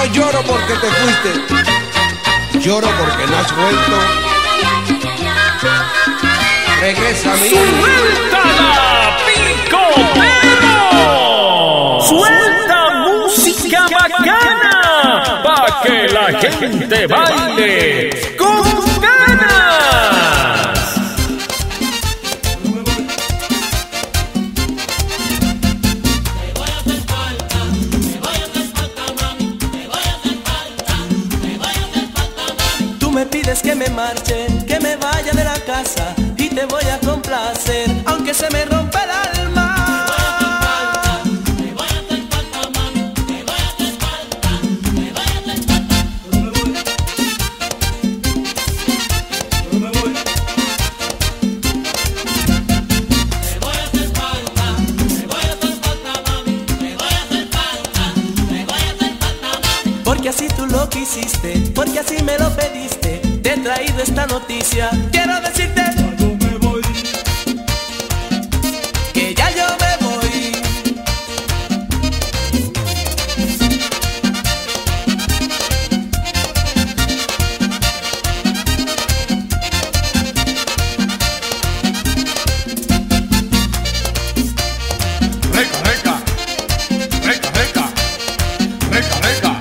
No lloro porque te fuiste, lloro porque no has vuelto. Regresa a mí. ¡Sueltala Picotero! ¡Suelta música bacana! ¡Pa' que la gente baile con ganas! Tú me pides que me marche, que me vaya de la casa, y te voy a complacer, aunque se me rompa el alma. Porque así tú lo quisiste, porque así me lo pediste, te he traído esta noticia. Quiero decirte que ya yo me voy. Reca, reca, reca, reca, reca, reca.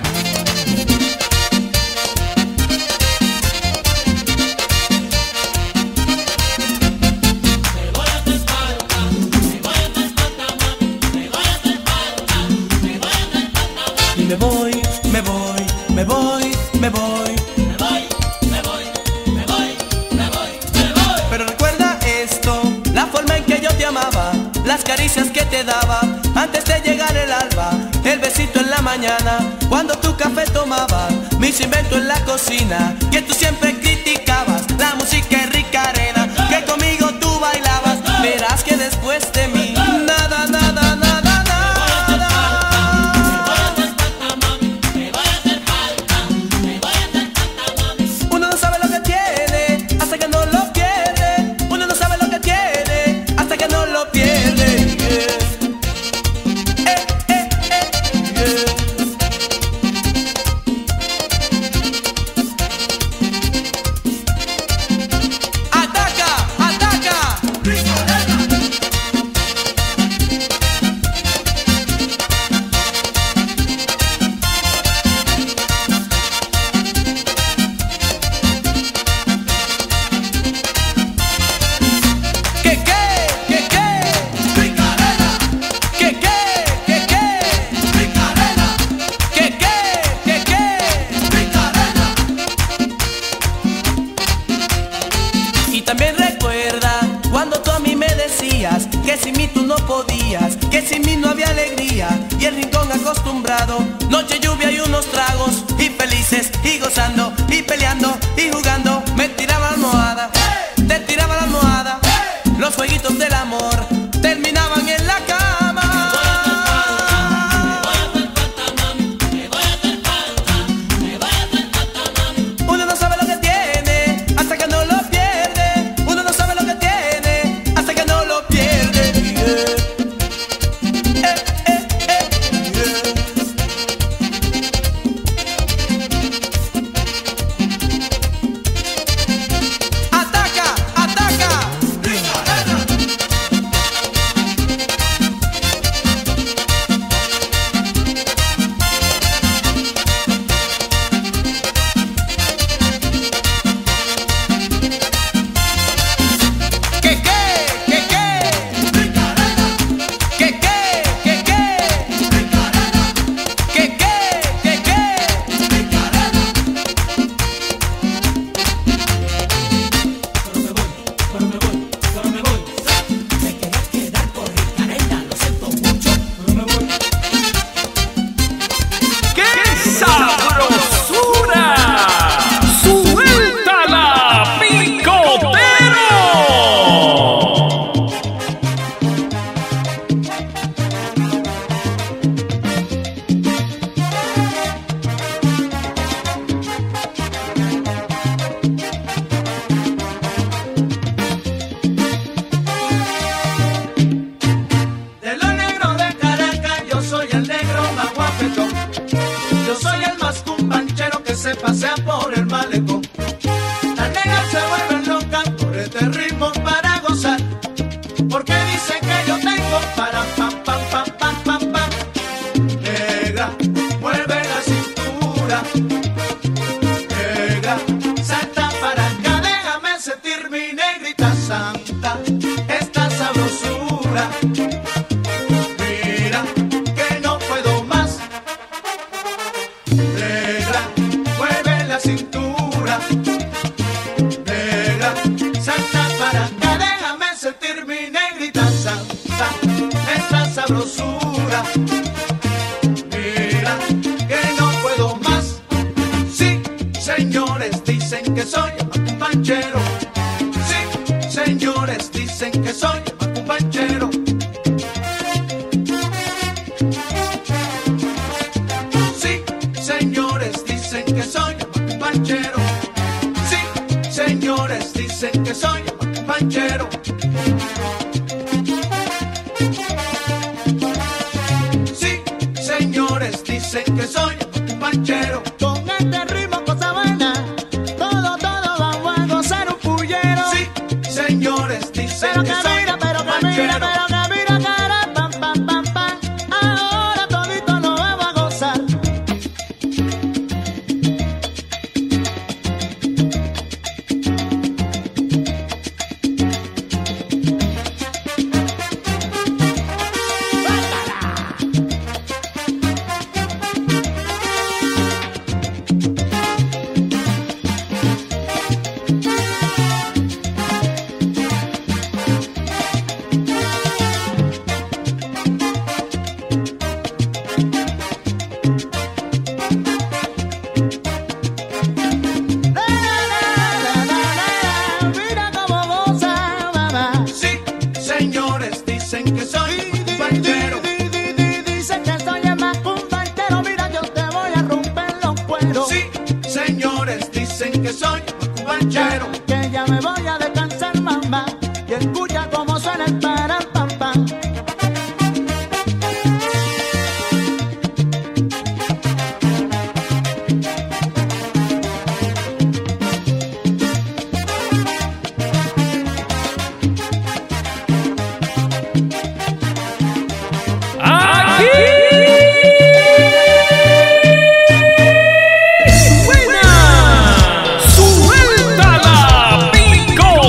Y me voy, me voy, me voy, me voy. Me voy, me voy, me voy, me voy, me voy. Pero recuerda esto, la forma en que yo te amaba, las caricias que te daba antes de llegar el alba, el besito en la mañana, cuando tu café tomaba, mis inventos en la cocina, que tú siempre criticabas, la música es rica arena, que conmigo tú bailabas, verás que después de mí, nada, nada, nada, nada. Uno no sabe lo que tiene hasta que no lo pierde. Uno no sabe lo que tiene hasta que no lo pierde. Yeah. Eh, eh, eh, yeah. Ataca, ataca. ¿Qué, qué, qué, qué? Ricarena, ¿Qué, qué, qué, qué? Ricarena, ¿Qué, qué, qué, qué? Ricarena. Y también recuerda cuando tú a mí me decías que sin mí tú no podías, que sin mí no había alegría, y el rincón acostumbrado, noche, lluvia y unos tragos, y felices, y gozando, y peleando, y jugando, me tiraba la almohada, te tiraba la almohada, los jueguitos del amor terminaban en la cama. Uno no sabe lo que tiene hasta que no lo pierde. Uno no sabe lo que tiene hasta que no lo pierde. Yeah. Eh, eh, eh, yeah. Ataca, ataca. dicen que soy un panchero. Sí, señores, dicen que soy un panchero. Sí, señores, dicen que soy un panchero. Sí, señores, dicen que soy un panchero. Sí, señores, dicen que soy un panchero. Con este ritmo cosa buena, todo, todo vamos a gozar un pullero. Sí, señores, dicen pero que que soy mira, pero un que mira, panchero. pero que mira, cara, pam, pam, pam, pam. Ahora todito lo vamos a gozar. Mira cómo goza, mamá. Sí, señores, dicen que soy un panchero. Dicen que soy el más que un panchero. Mira, yo te voy a romper los cueros. Sí, señores, dicen que soy un panchero. Que ya me voy a descansar, mamá. Y escucha cómo suena el param, pam, pam. Aquí suena Sueltala Picotero.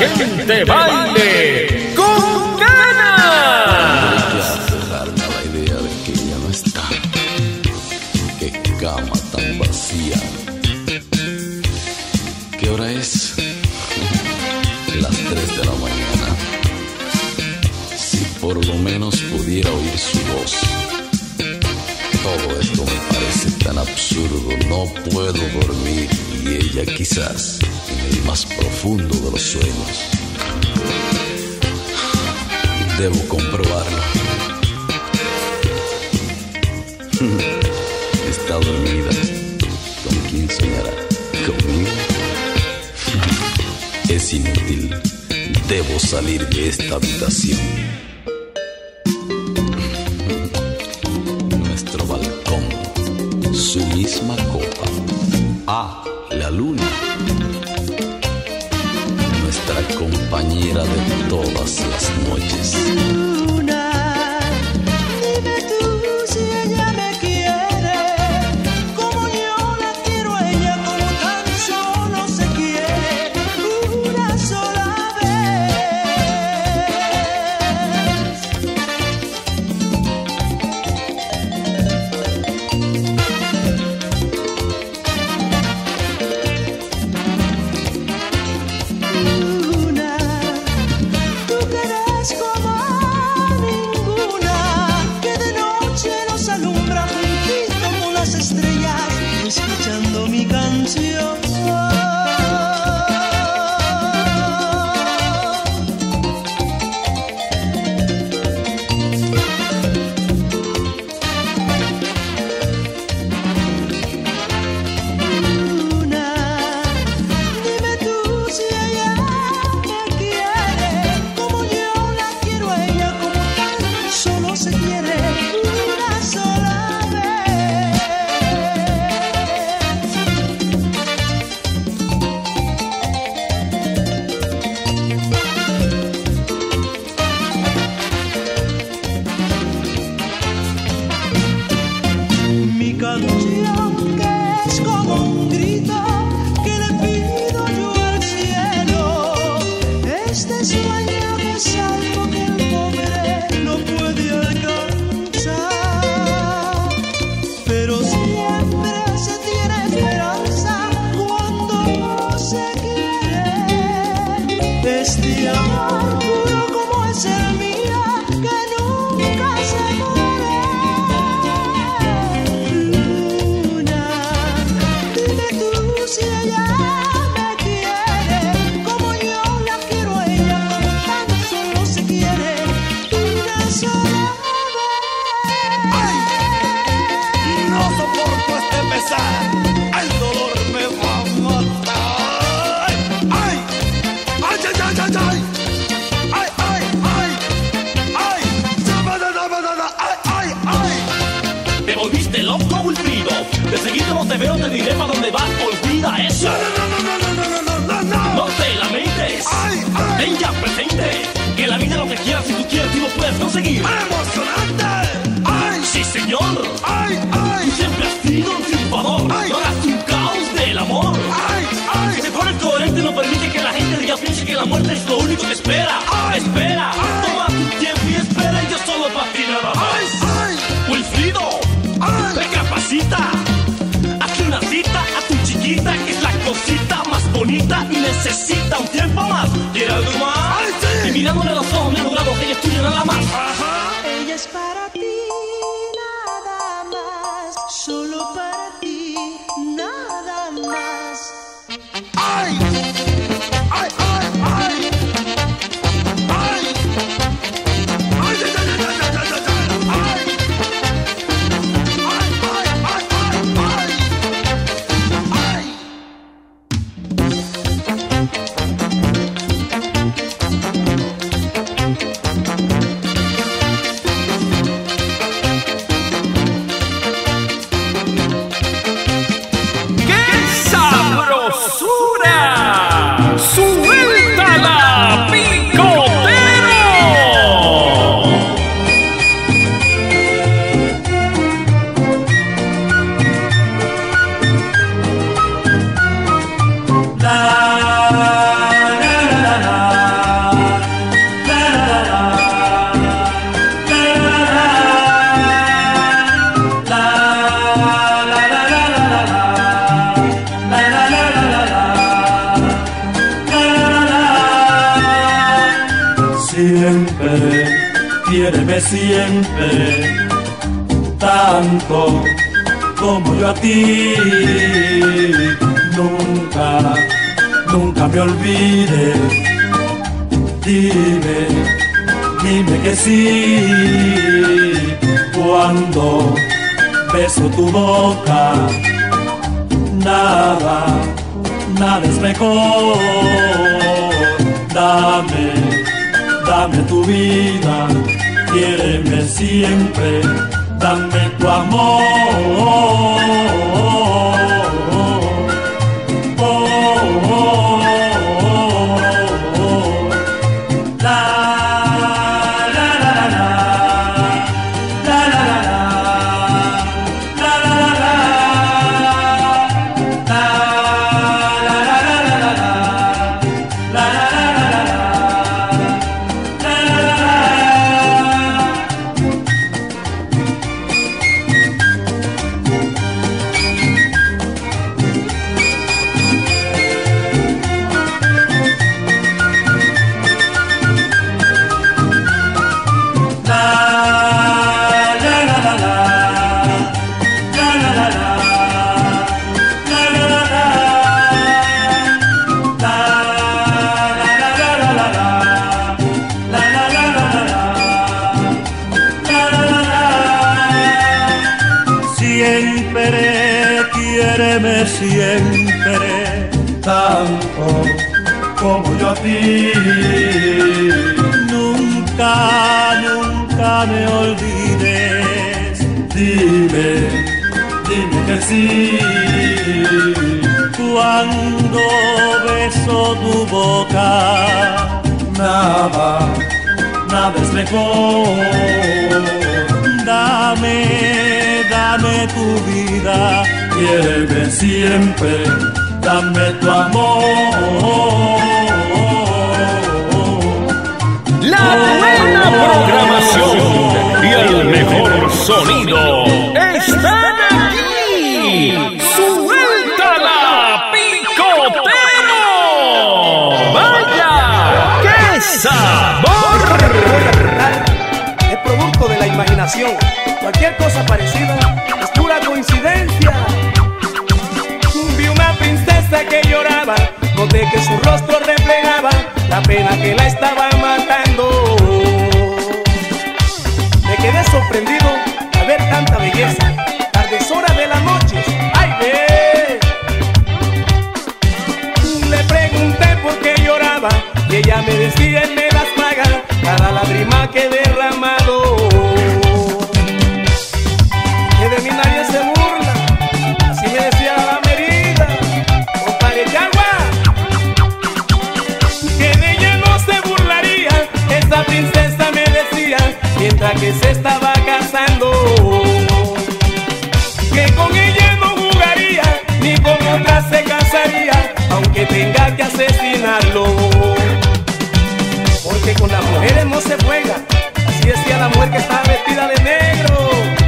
gente baile con ganas. Dejarme la idea de que ella no está. Qué cama tan vacía. ¿Qué hora es? Las tres de la mañana. Si por lo menos pudiera oír su voz. Todo esto me parece tan absurdo, no puedo dormir y ella quizás en el más profundo de los sueños. Debo comprobarlo. Está dormida. ¿Con quién soñará? ¿Conmigo? Es inútil. Debo salir de esta habitación. Su misma copa. Ah, la luna. Nuestra compañera de todas las noches. Luna, dime tú si ella me quiere, como yo la quiero a ella, como tan solo se quiere una sola vez. Escuchando mi canción. Luna, dime tú si ella me quiere, como yo la quiero a ella, como tan solo se quiere una sola vez. Mi canción que es como un grito que le pido yo al cielo. Este sueño que es algo que el pobre no puede alcanzar, pero siempre se tiene esperanza cuando no se quiere. Este amor puro como es el mío que nunca se muere. Si ella me quiere, como yo la quiero a ella, como tan solo se quiere una sola vez. ¡Ay! No soporto este pesar, el dolor me va a matar. ¡Ay! ¡Ay, ay, ay, ay, ay! ¡Ay, ay, ay! ¡Ay! ¡Ay, ay, ay! ¿Te volviste loco, Wilfrido? De seguido no te veo, te diré para dónde vas, olvida eso. No, no, no, no, no, no, no, no, no. No te lamentes. Ay, ay. Ten ya presente que la vida es lo que quieras, si tú quieres, tú lo puedes conseguir. ¡Emocionante! ¡Ay! ¡Sí, señor! ¡Ay, ay! Tú siempre has sido un triunfador. Ay. No hagas un caos del amor. ¡Ay, ay! Si te pones coherente, no permite que la gente diga, piense que la muerte es lo único que espera. Ay. Espera, Ay. toma tu tiempo y espera, y yo solo para ti nada más. ¡Ay, ay! Wilfrido, Ay. recapacita. Hazle una cita a tu chiquita, que es la cosita más bonita y necesita un tiempo más. ¿Quiere algo más? ¡Ay, sí! Y mirándole a los ojos me ha logrado que ella es tuya nada más. Ajá. Ella es para ti, nada más, solo para ti, nada más. ¡Ay! ¡Ay, ay, ay! ¡Ay! ¡Ay, ay, ay, ay, ay, ay, ay! Dime, quiéreme siempre, tanto como yo a ti. Nunca, nunca me olvides. Dime, dime que sí. Cuando beso tu boca, nada, nada es mejor. Dame, dame tu vida, quiéreme siempre, dame tu amor. Siempre, tanto como yo a ti. Nunca, nunca me olvides. Dime, dime que sí. Cuando beso tu boca, nada, nada es mejor. Dame, dame tu vida, quiéreme siempre, dame tu amor. La buena programación y el mejor sonido están aquí. ¡Sueltala Picotero! ¡Vaya! ¡Qué sabor! Es producto de la imaginación. Cualquier cosa parecida es pura coincidencia. Vi una princesa que lloraba, noté que su rostro reflejaba la pena que la estaba matando. Me quedé sorprendido al ver tanta belleza, tardes horas de la noche. ¡Ay, ve! Le pregunté por qué lloraba y ella me decía: él me las paga cada lágrima que he derramado. Que de mi nadie se burla, así me decía la merida, compadre Yagua, que de ella no se burlaría, esa princesa me decía, mientras que se estaba casando, que con ella no jugaría, ni con otra se casaría, aunque tenga que asesinarlo, porque con las mujeres no se juega, así decía la mujer que estaba vestida de negro.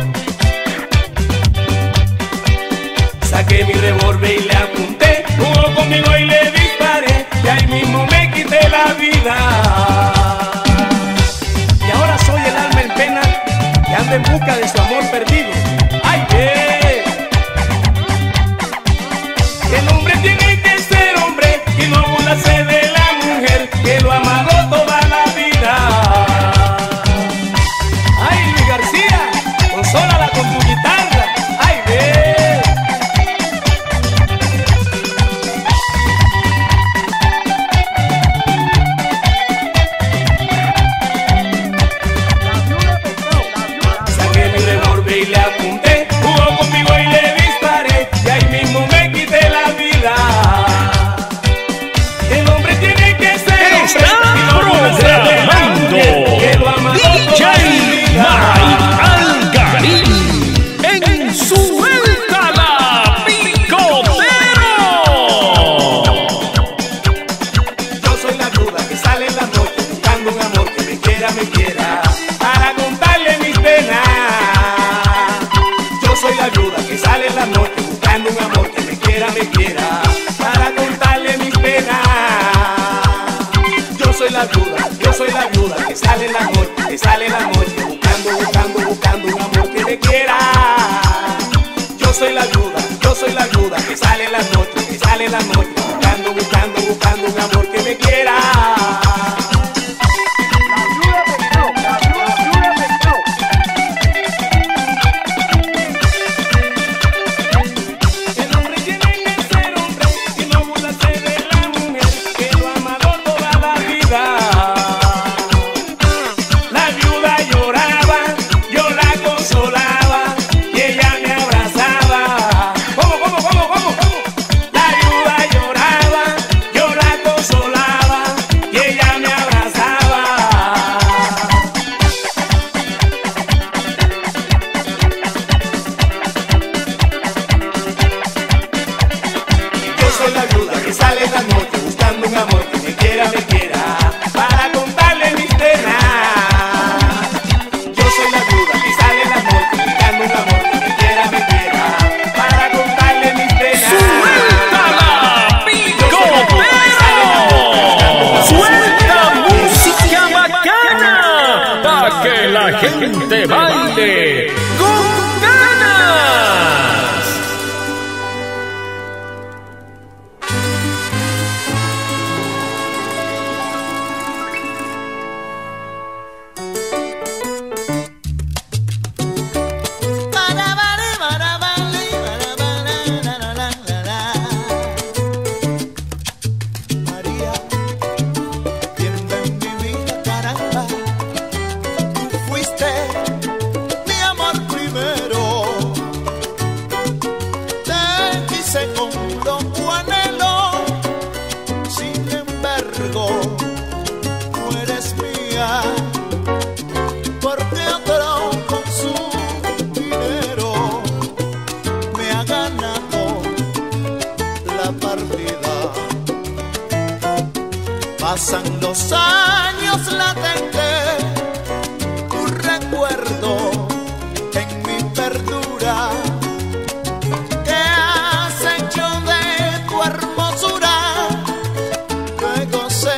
Saqué mi revólver y le apunté, jugó conmigo y le disparé, y ahí mismo me quité la vida. Y ahora soy el alma en pena, que anda en busca de su amor perdido. ¡Ay, qué! Que el hombre tiene que ser hombre y no burlarse de la mujer que lo ha amado toda la vida. ¡Ay, Luis García! Consólala con tu guitarra. ¡Ay, ve! sale el amor, que sale el amor, buscando, buscando, buscando un amor que me quiera. Yo soy la ayuda, yo soy la ayuda, que sale la noche, que sale la noche, buscando, buscando, buscando un amor que me quiera. Gente baile con ganas. María, tienda en mi vida, caramba. Tú fuiste mi amor primero. Te quise con loco anhelo. Sin embargo, no eres mía. Porque otro con su dinero me ha ganado la partida. Pasan los años latentes, tu recuerdo en mi perdura. ¿Qué has hecho de tu hermosura? Que gocé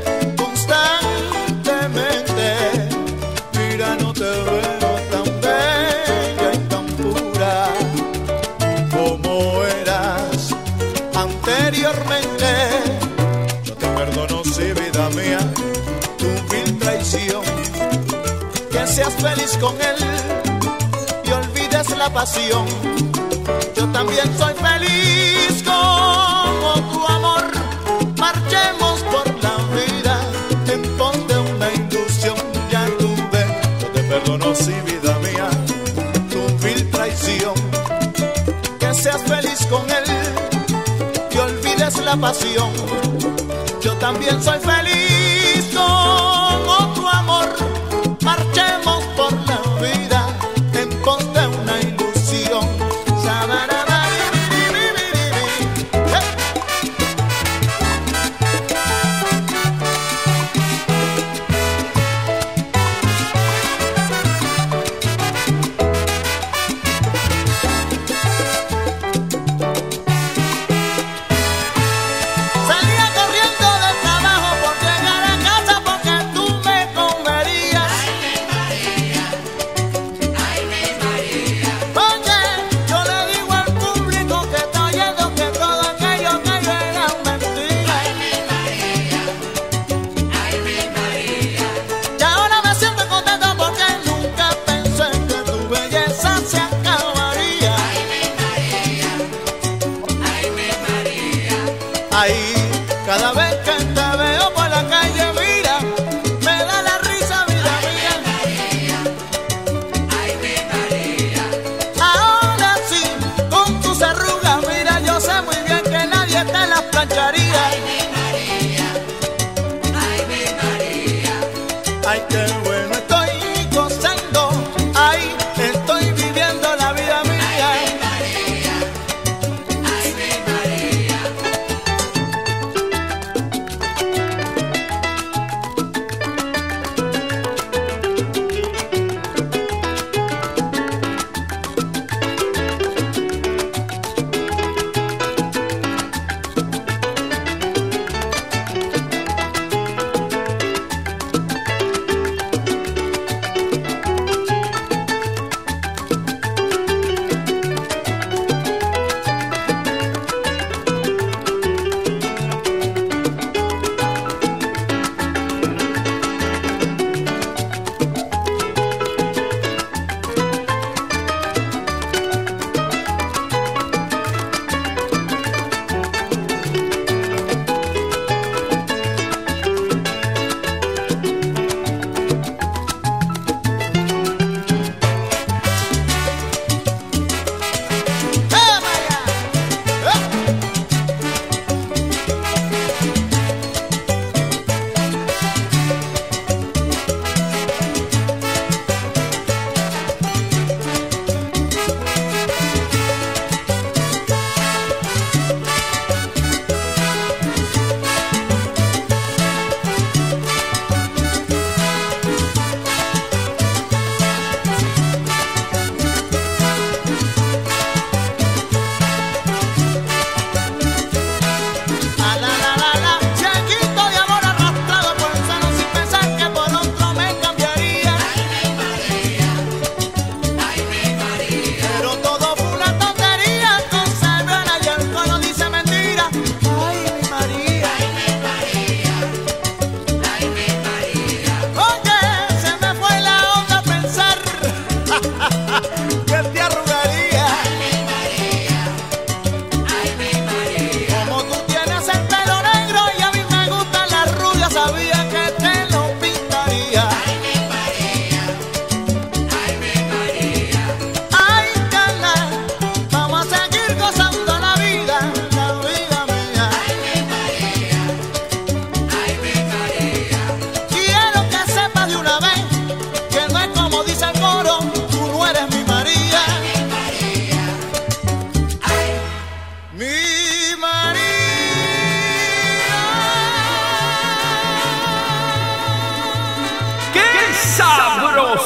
constantemente. Mira, no te veo tan bella y tan pura como eras anteriormente. Yo te perdono, sí, vida mía, tu vil traición. Que seas feliz con él y olvides la pasión. Yo también soy feliz como tu amor. Marchemos por la vida en pos de una ilusión. Ya tuve, yo te perdono, sí, vida mía, tu vil traición. Que seas feliz con él y olvides la pasión. Yo también soy feliz como tu amor. Marchemos por la vida en pos de una ilusión. Salía corriendo del trabajo por llegar a casa porque tú me comerías. Ay, mi María. Oye, yo le digo al público que está oyendo que todo aquello que yo era mentira. Ay, mi María. Ay, mi María. Y ahora me siento contento porque nunca pensé que tu belleza se acabaría. Ay, mi María. Ay, mi María. Ay, cada vez que te veo por la calle, mira, me da la risa, vida mía. Ay, mi María. Ahora sí, con tus arrugas, mira, yo sé muy bien que nadie te las plancharía. Ay, mi María. Ay, mi María. Ay, qué bueno estoy gozando. Ay, estoy viviendo la vida mía. Ay, María. Ay, mi María.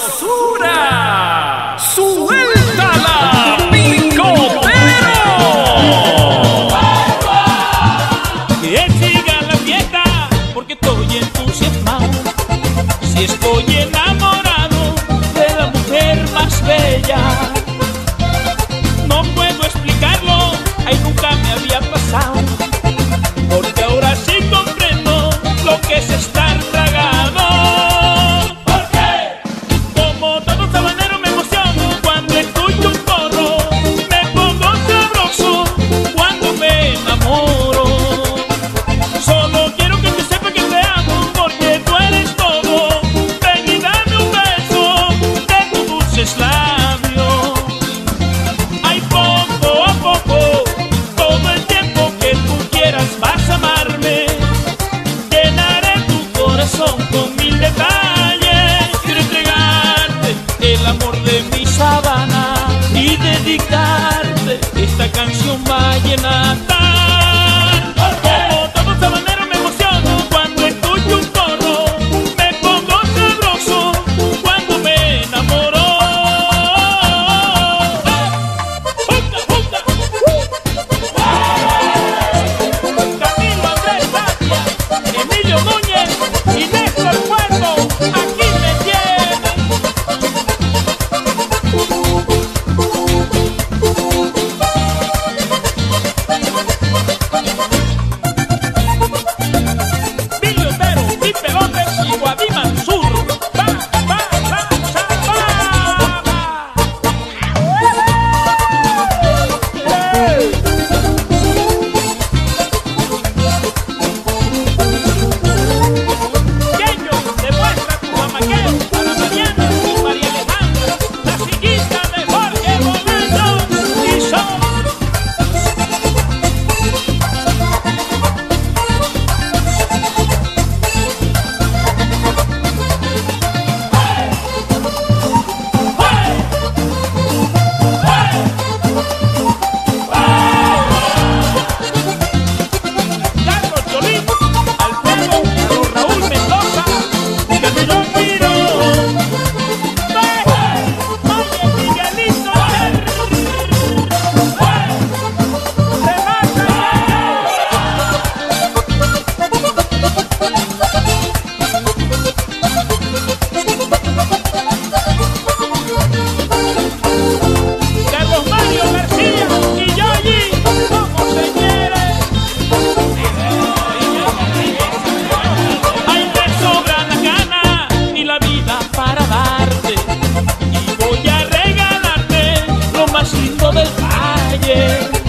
sabrosura. ¡Sueltala, Picotero! Que siga la fiesta porque estoy entusiasmado. Si estoy enamorado de la mujer más bella, no puedo explicarlo, ay, nunca me había pasado. Porque ahora sí comprendo lo que es estar tragado. Porque como todo sabanero me emociono cuando escucho un porro. Me pongo sabroso cuando me enamoro. Solo quiero que tú sepas que te amo porque tú eres todo. Ven y dame un beso de tus dulces labios. Ay, poco a poco, todo el tiempo que tú quieras vas a amarme. Llenaré tu corazón con mil detalles. Quiero entregarte el amor de mi sabana y dedicarte esta canción vallenata. Como todo sabanero me emociono cuando escucho un porro. Me pongo sabroso cuando me enamoro. Camilo Andrés Tapia, Emilio Núñez y Néstor Puerto, aquí me tienen. Billy Otero, Pipe López y Guadí Mansur. Va, va, va, cha, va, va. ¡Hey! Yeño, demuestra tu jamaqueo para Mariana y María Alejandra, la sillita de Jorge Bolano y son. Carlos Cholín, Alfredo, Carlos Raúl Mendoza, Camilo Piro, Oye Miguelito, se mata. Carlos Mario García y Yoyi, como se quiere. Ay, me sobra la gana y la vida para darte. Y voy a regalarte lo más lindo del valle.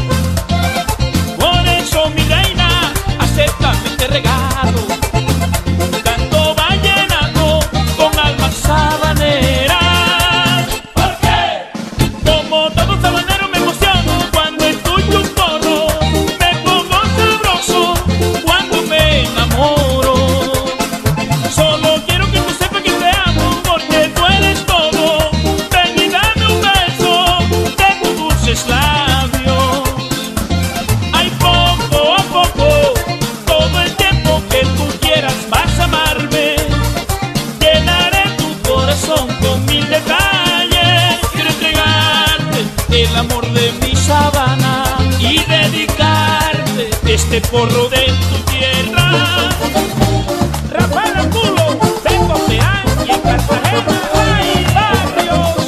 Por eso, mi reina, acéptame este regalo. Un canto vallenato con alma sabanera. Porque como todo sabanero me emociono cuando escucho un porro. Me pongo sabroso cuando me enamoro. Solo quiero que tú sepas que te amo porque tú eres todo. Ven y dame un beso de tus dulces labios. Ay, poco a poco, todo el tiempo que tú quieras vas a amarme. Llenaré tu corazón con mil detalles. Quiero entregarte el amor de mi sabana y dedicarte este porro de tu tierra. Rafael Angulo, de Copeán y en Cartagena hay barrios.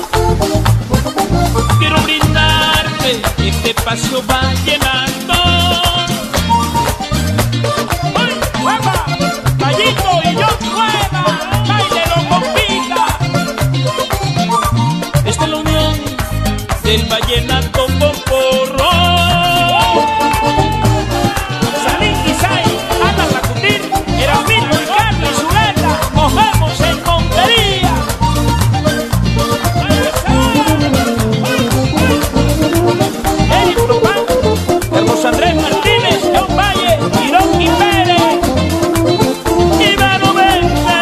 Quiero brindarte este espacio vallenato. ¡Ay, hueva! Gallito y yo nueva, bailelo con pila. Esta es la unión del vallenato con porro. Salín y Sai, Ana Lacutir, Erasmito y Carlos y Zuleta, nos vemos en Montería. Eric Topán, Carlos Andrés Martínez, John Valle, Iroqui Pérez y Mano Verde.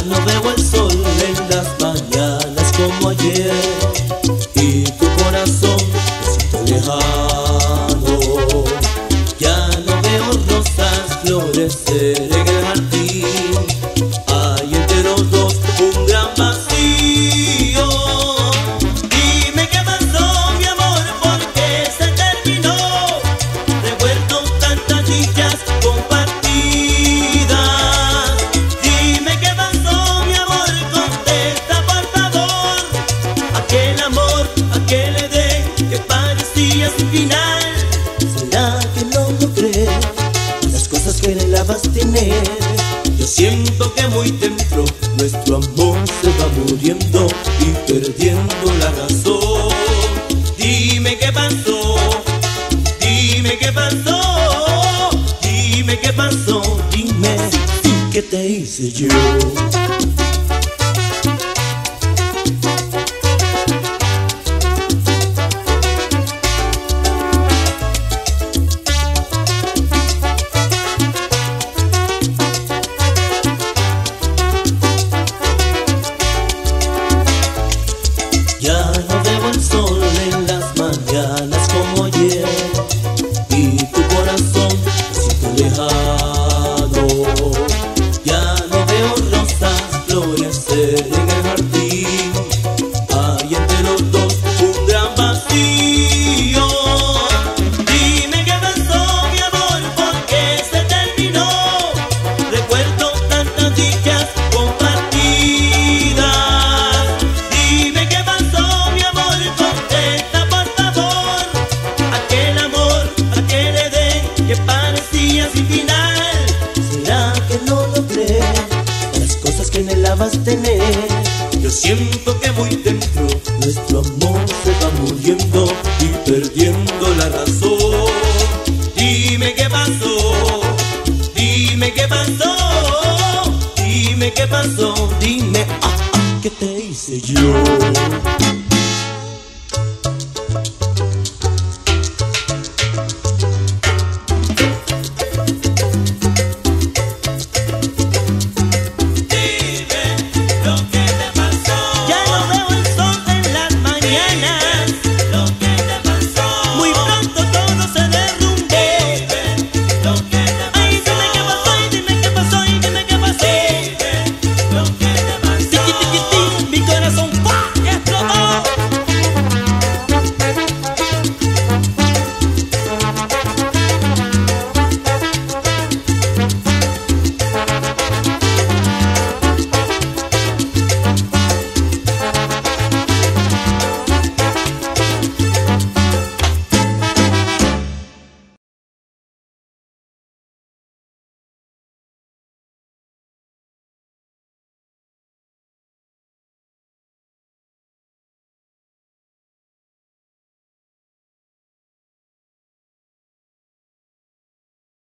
no veo el sol en las mañanas como ayer, y tu corazón me siento lejano. Ya no veo rosas florecer en el jardín, hay entre los dos un gran vacío. Dime qué pasó, mi amor, por qué se terminó. Recuerdo tantas dichas compartidas. Dime qué pasó, mi amor, contesta por favor. Aquel amor, aquel edén que parecía sin final. ¿Será que no lo crees? Las cosas que anhelabas tener. Yo siento que muy dentro nuestro amor se va muriendo y perdiendo la razón. Dime qué pasó, dime qué pasó, dime qué pasó, dime qué te hice yo. Ya no veo el sol en las mañanas como ayer, y tu corazón me siento lejano. Ya no veo rosas florecer en el jardín, hay entre los dos un gran vacío. Dime qué pasó, mi amor, por qué se terminó. Recuerdo tantas dichas compartidas. Dime qué pasó, mi amor, contesta por favor. Aquel amor, aquel edén que parecía sin final. ¿Será que no lo crees? Las cosas que anhelabas tener. Yo siento que muy dentro nuestro amor se va muriendo y perdiendo la razón. Dime qué pasó, dime qué pasó, dime qué pasó, dime ah, ah, qué te hice yo.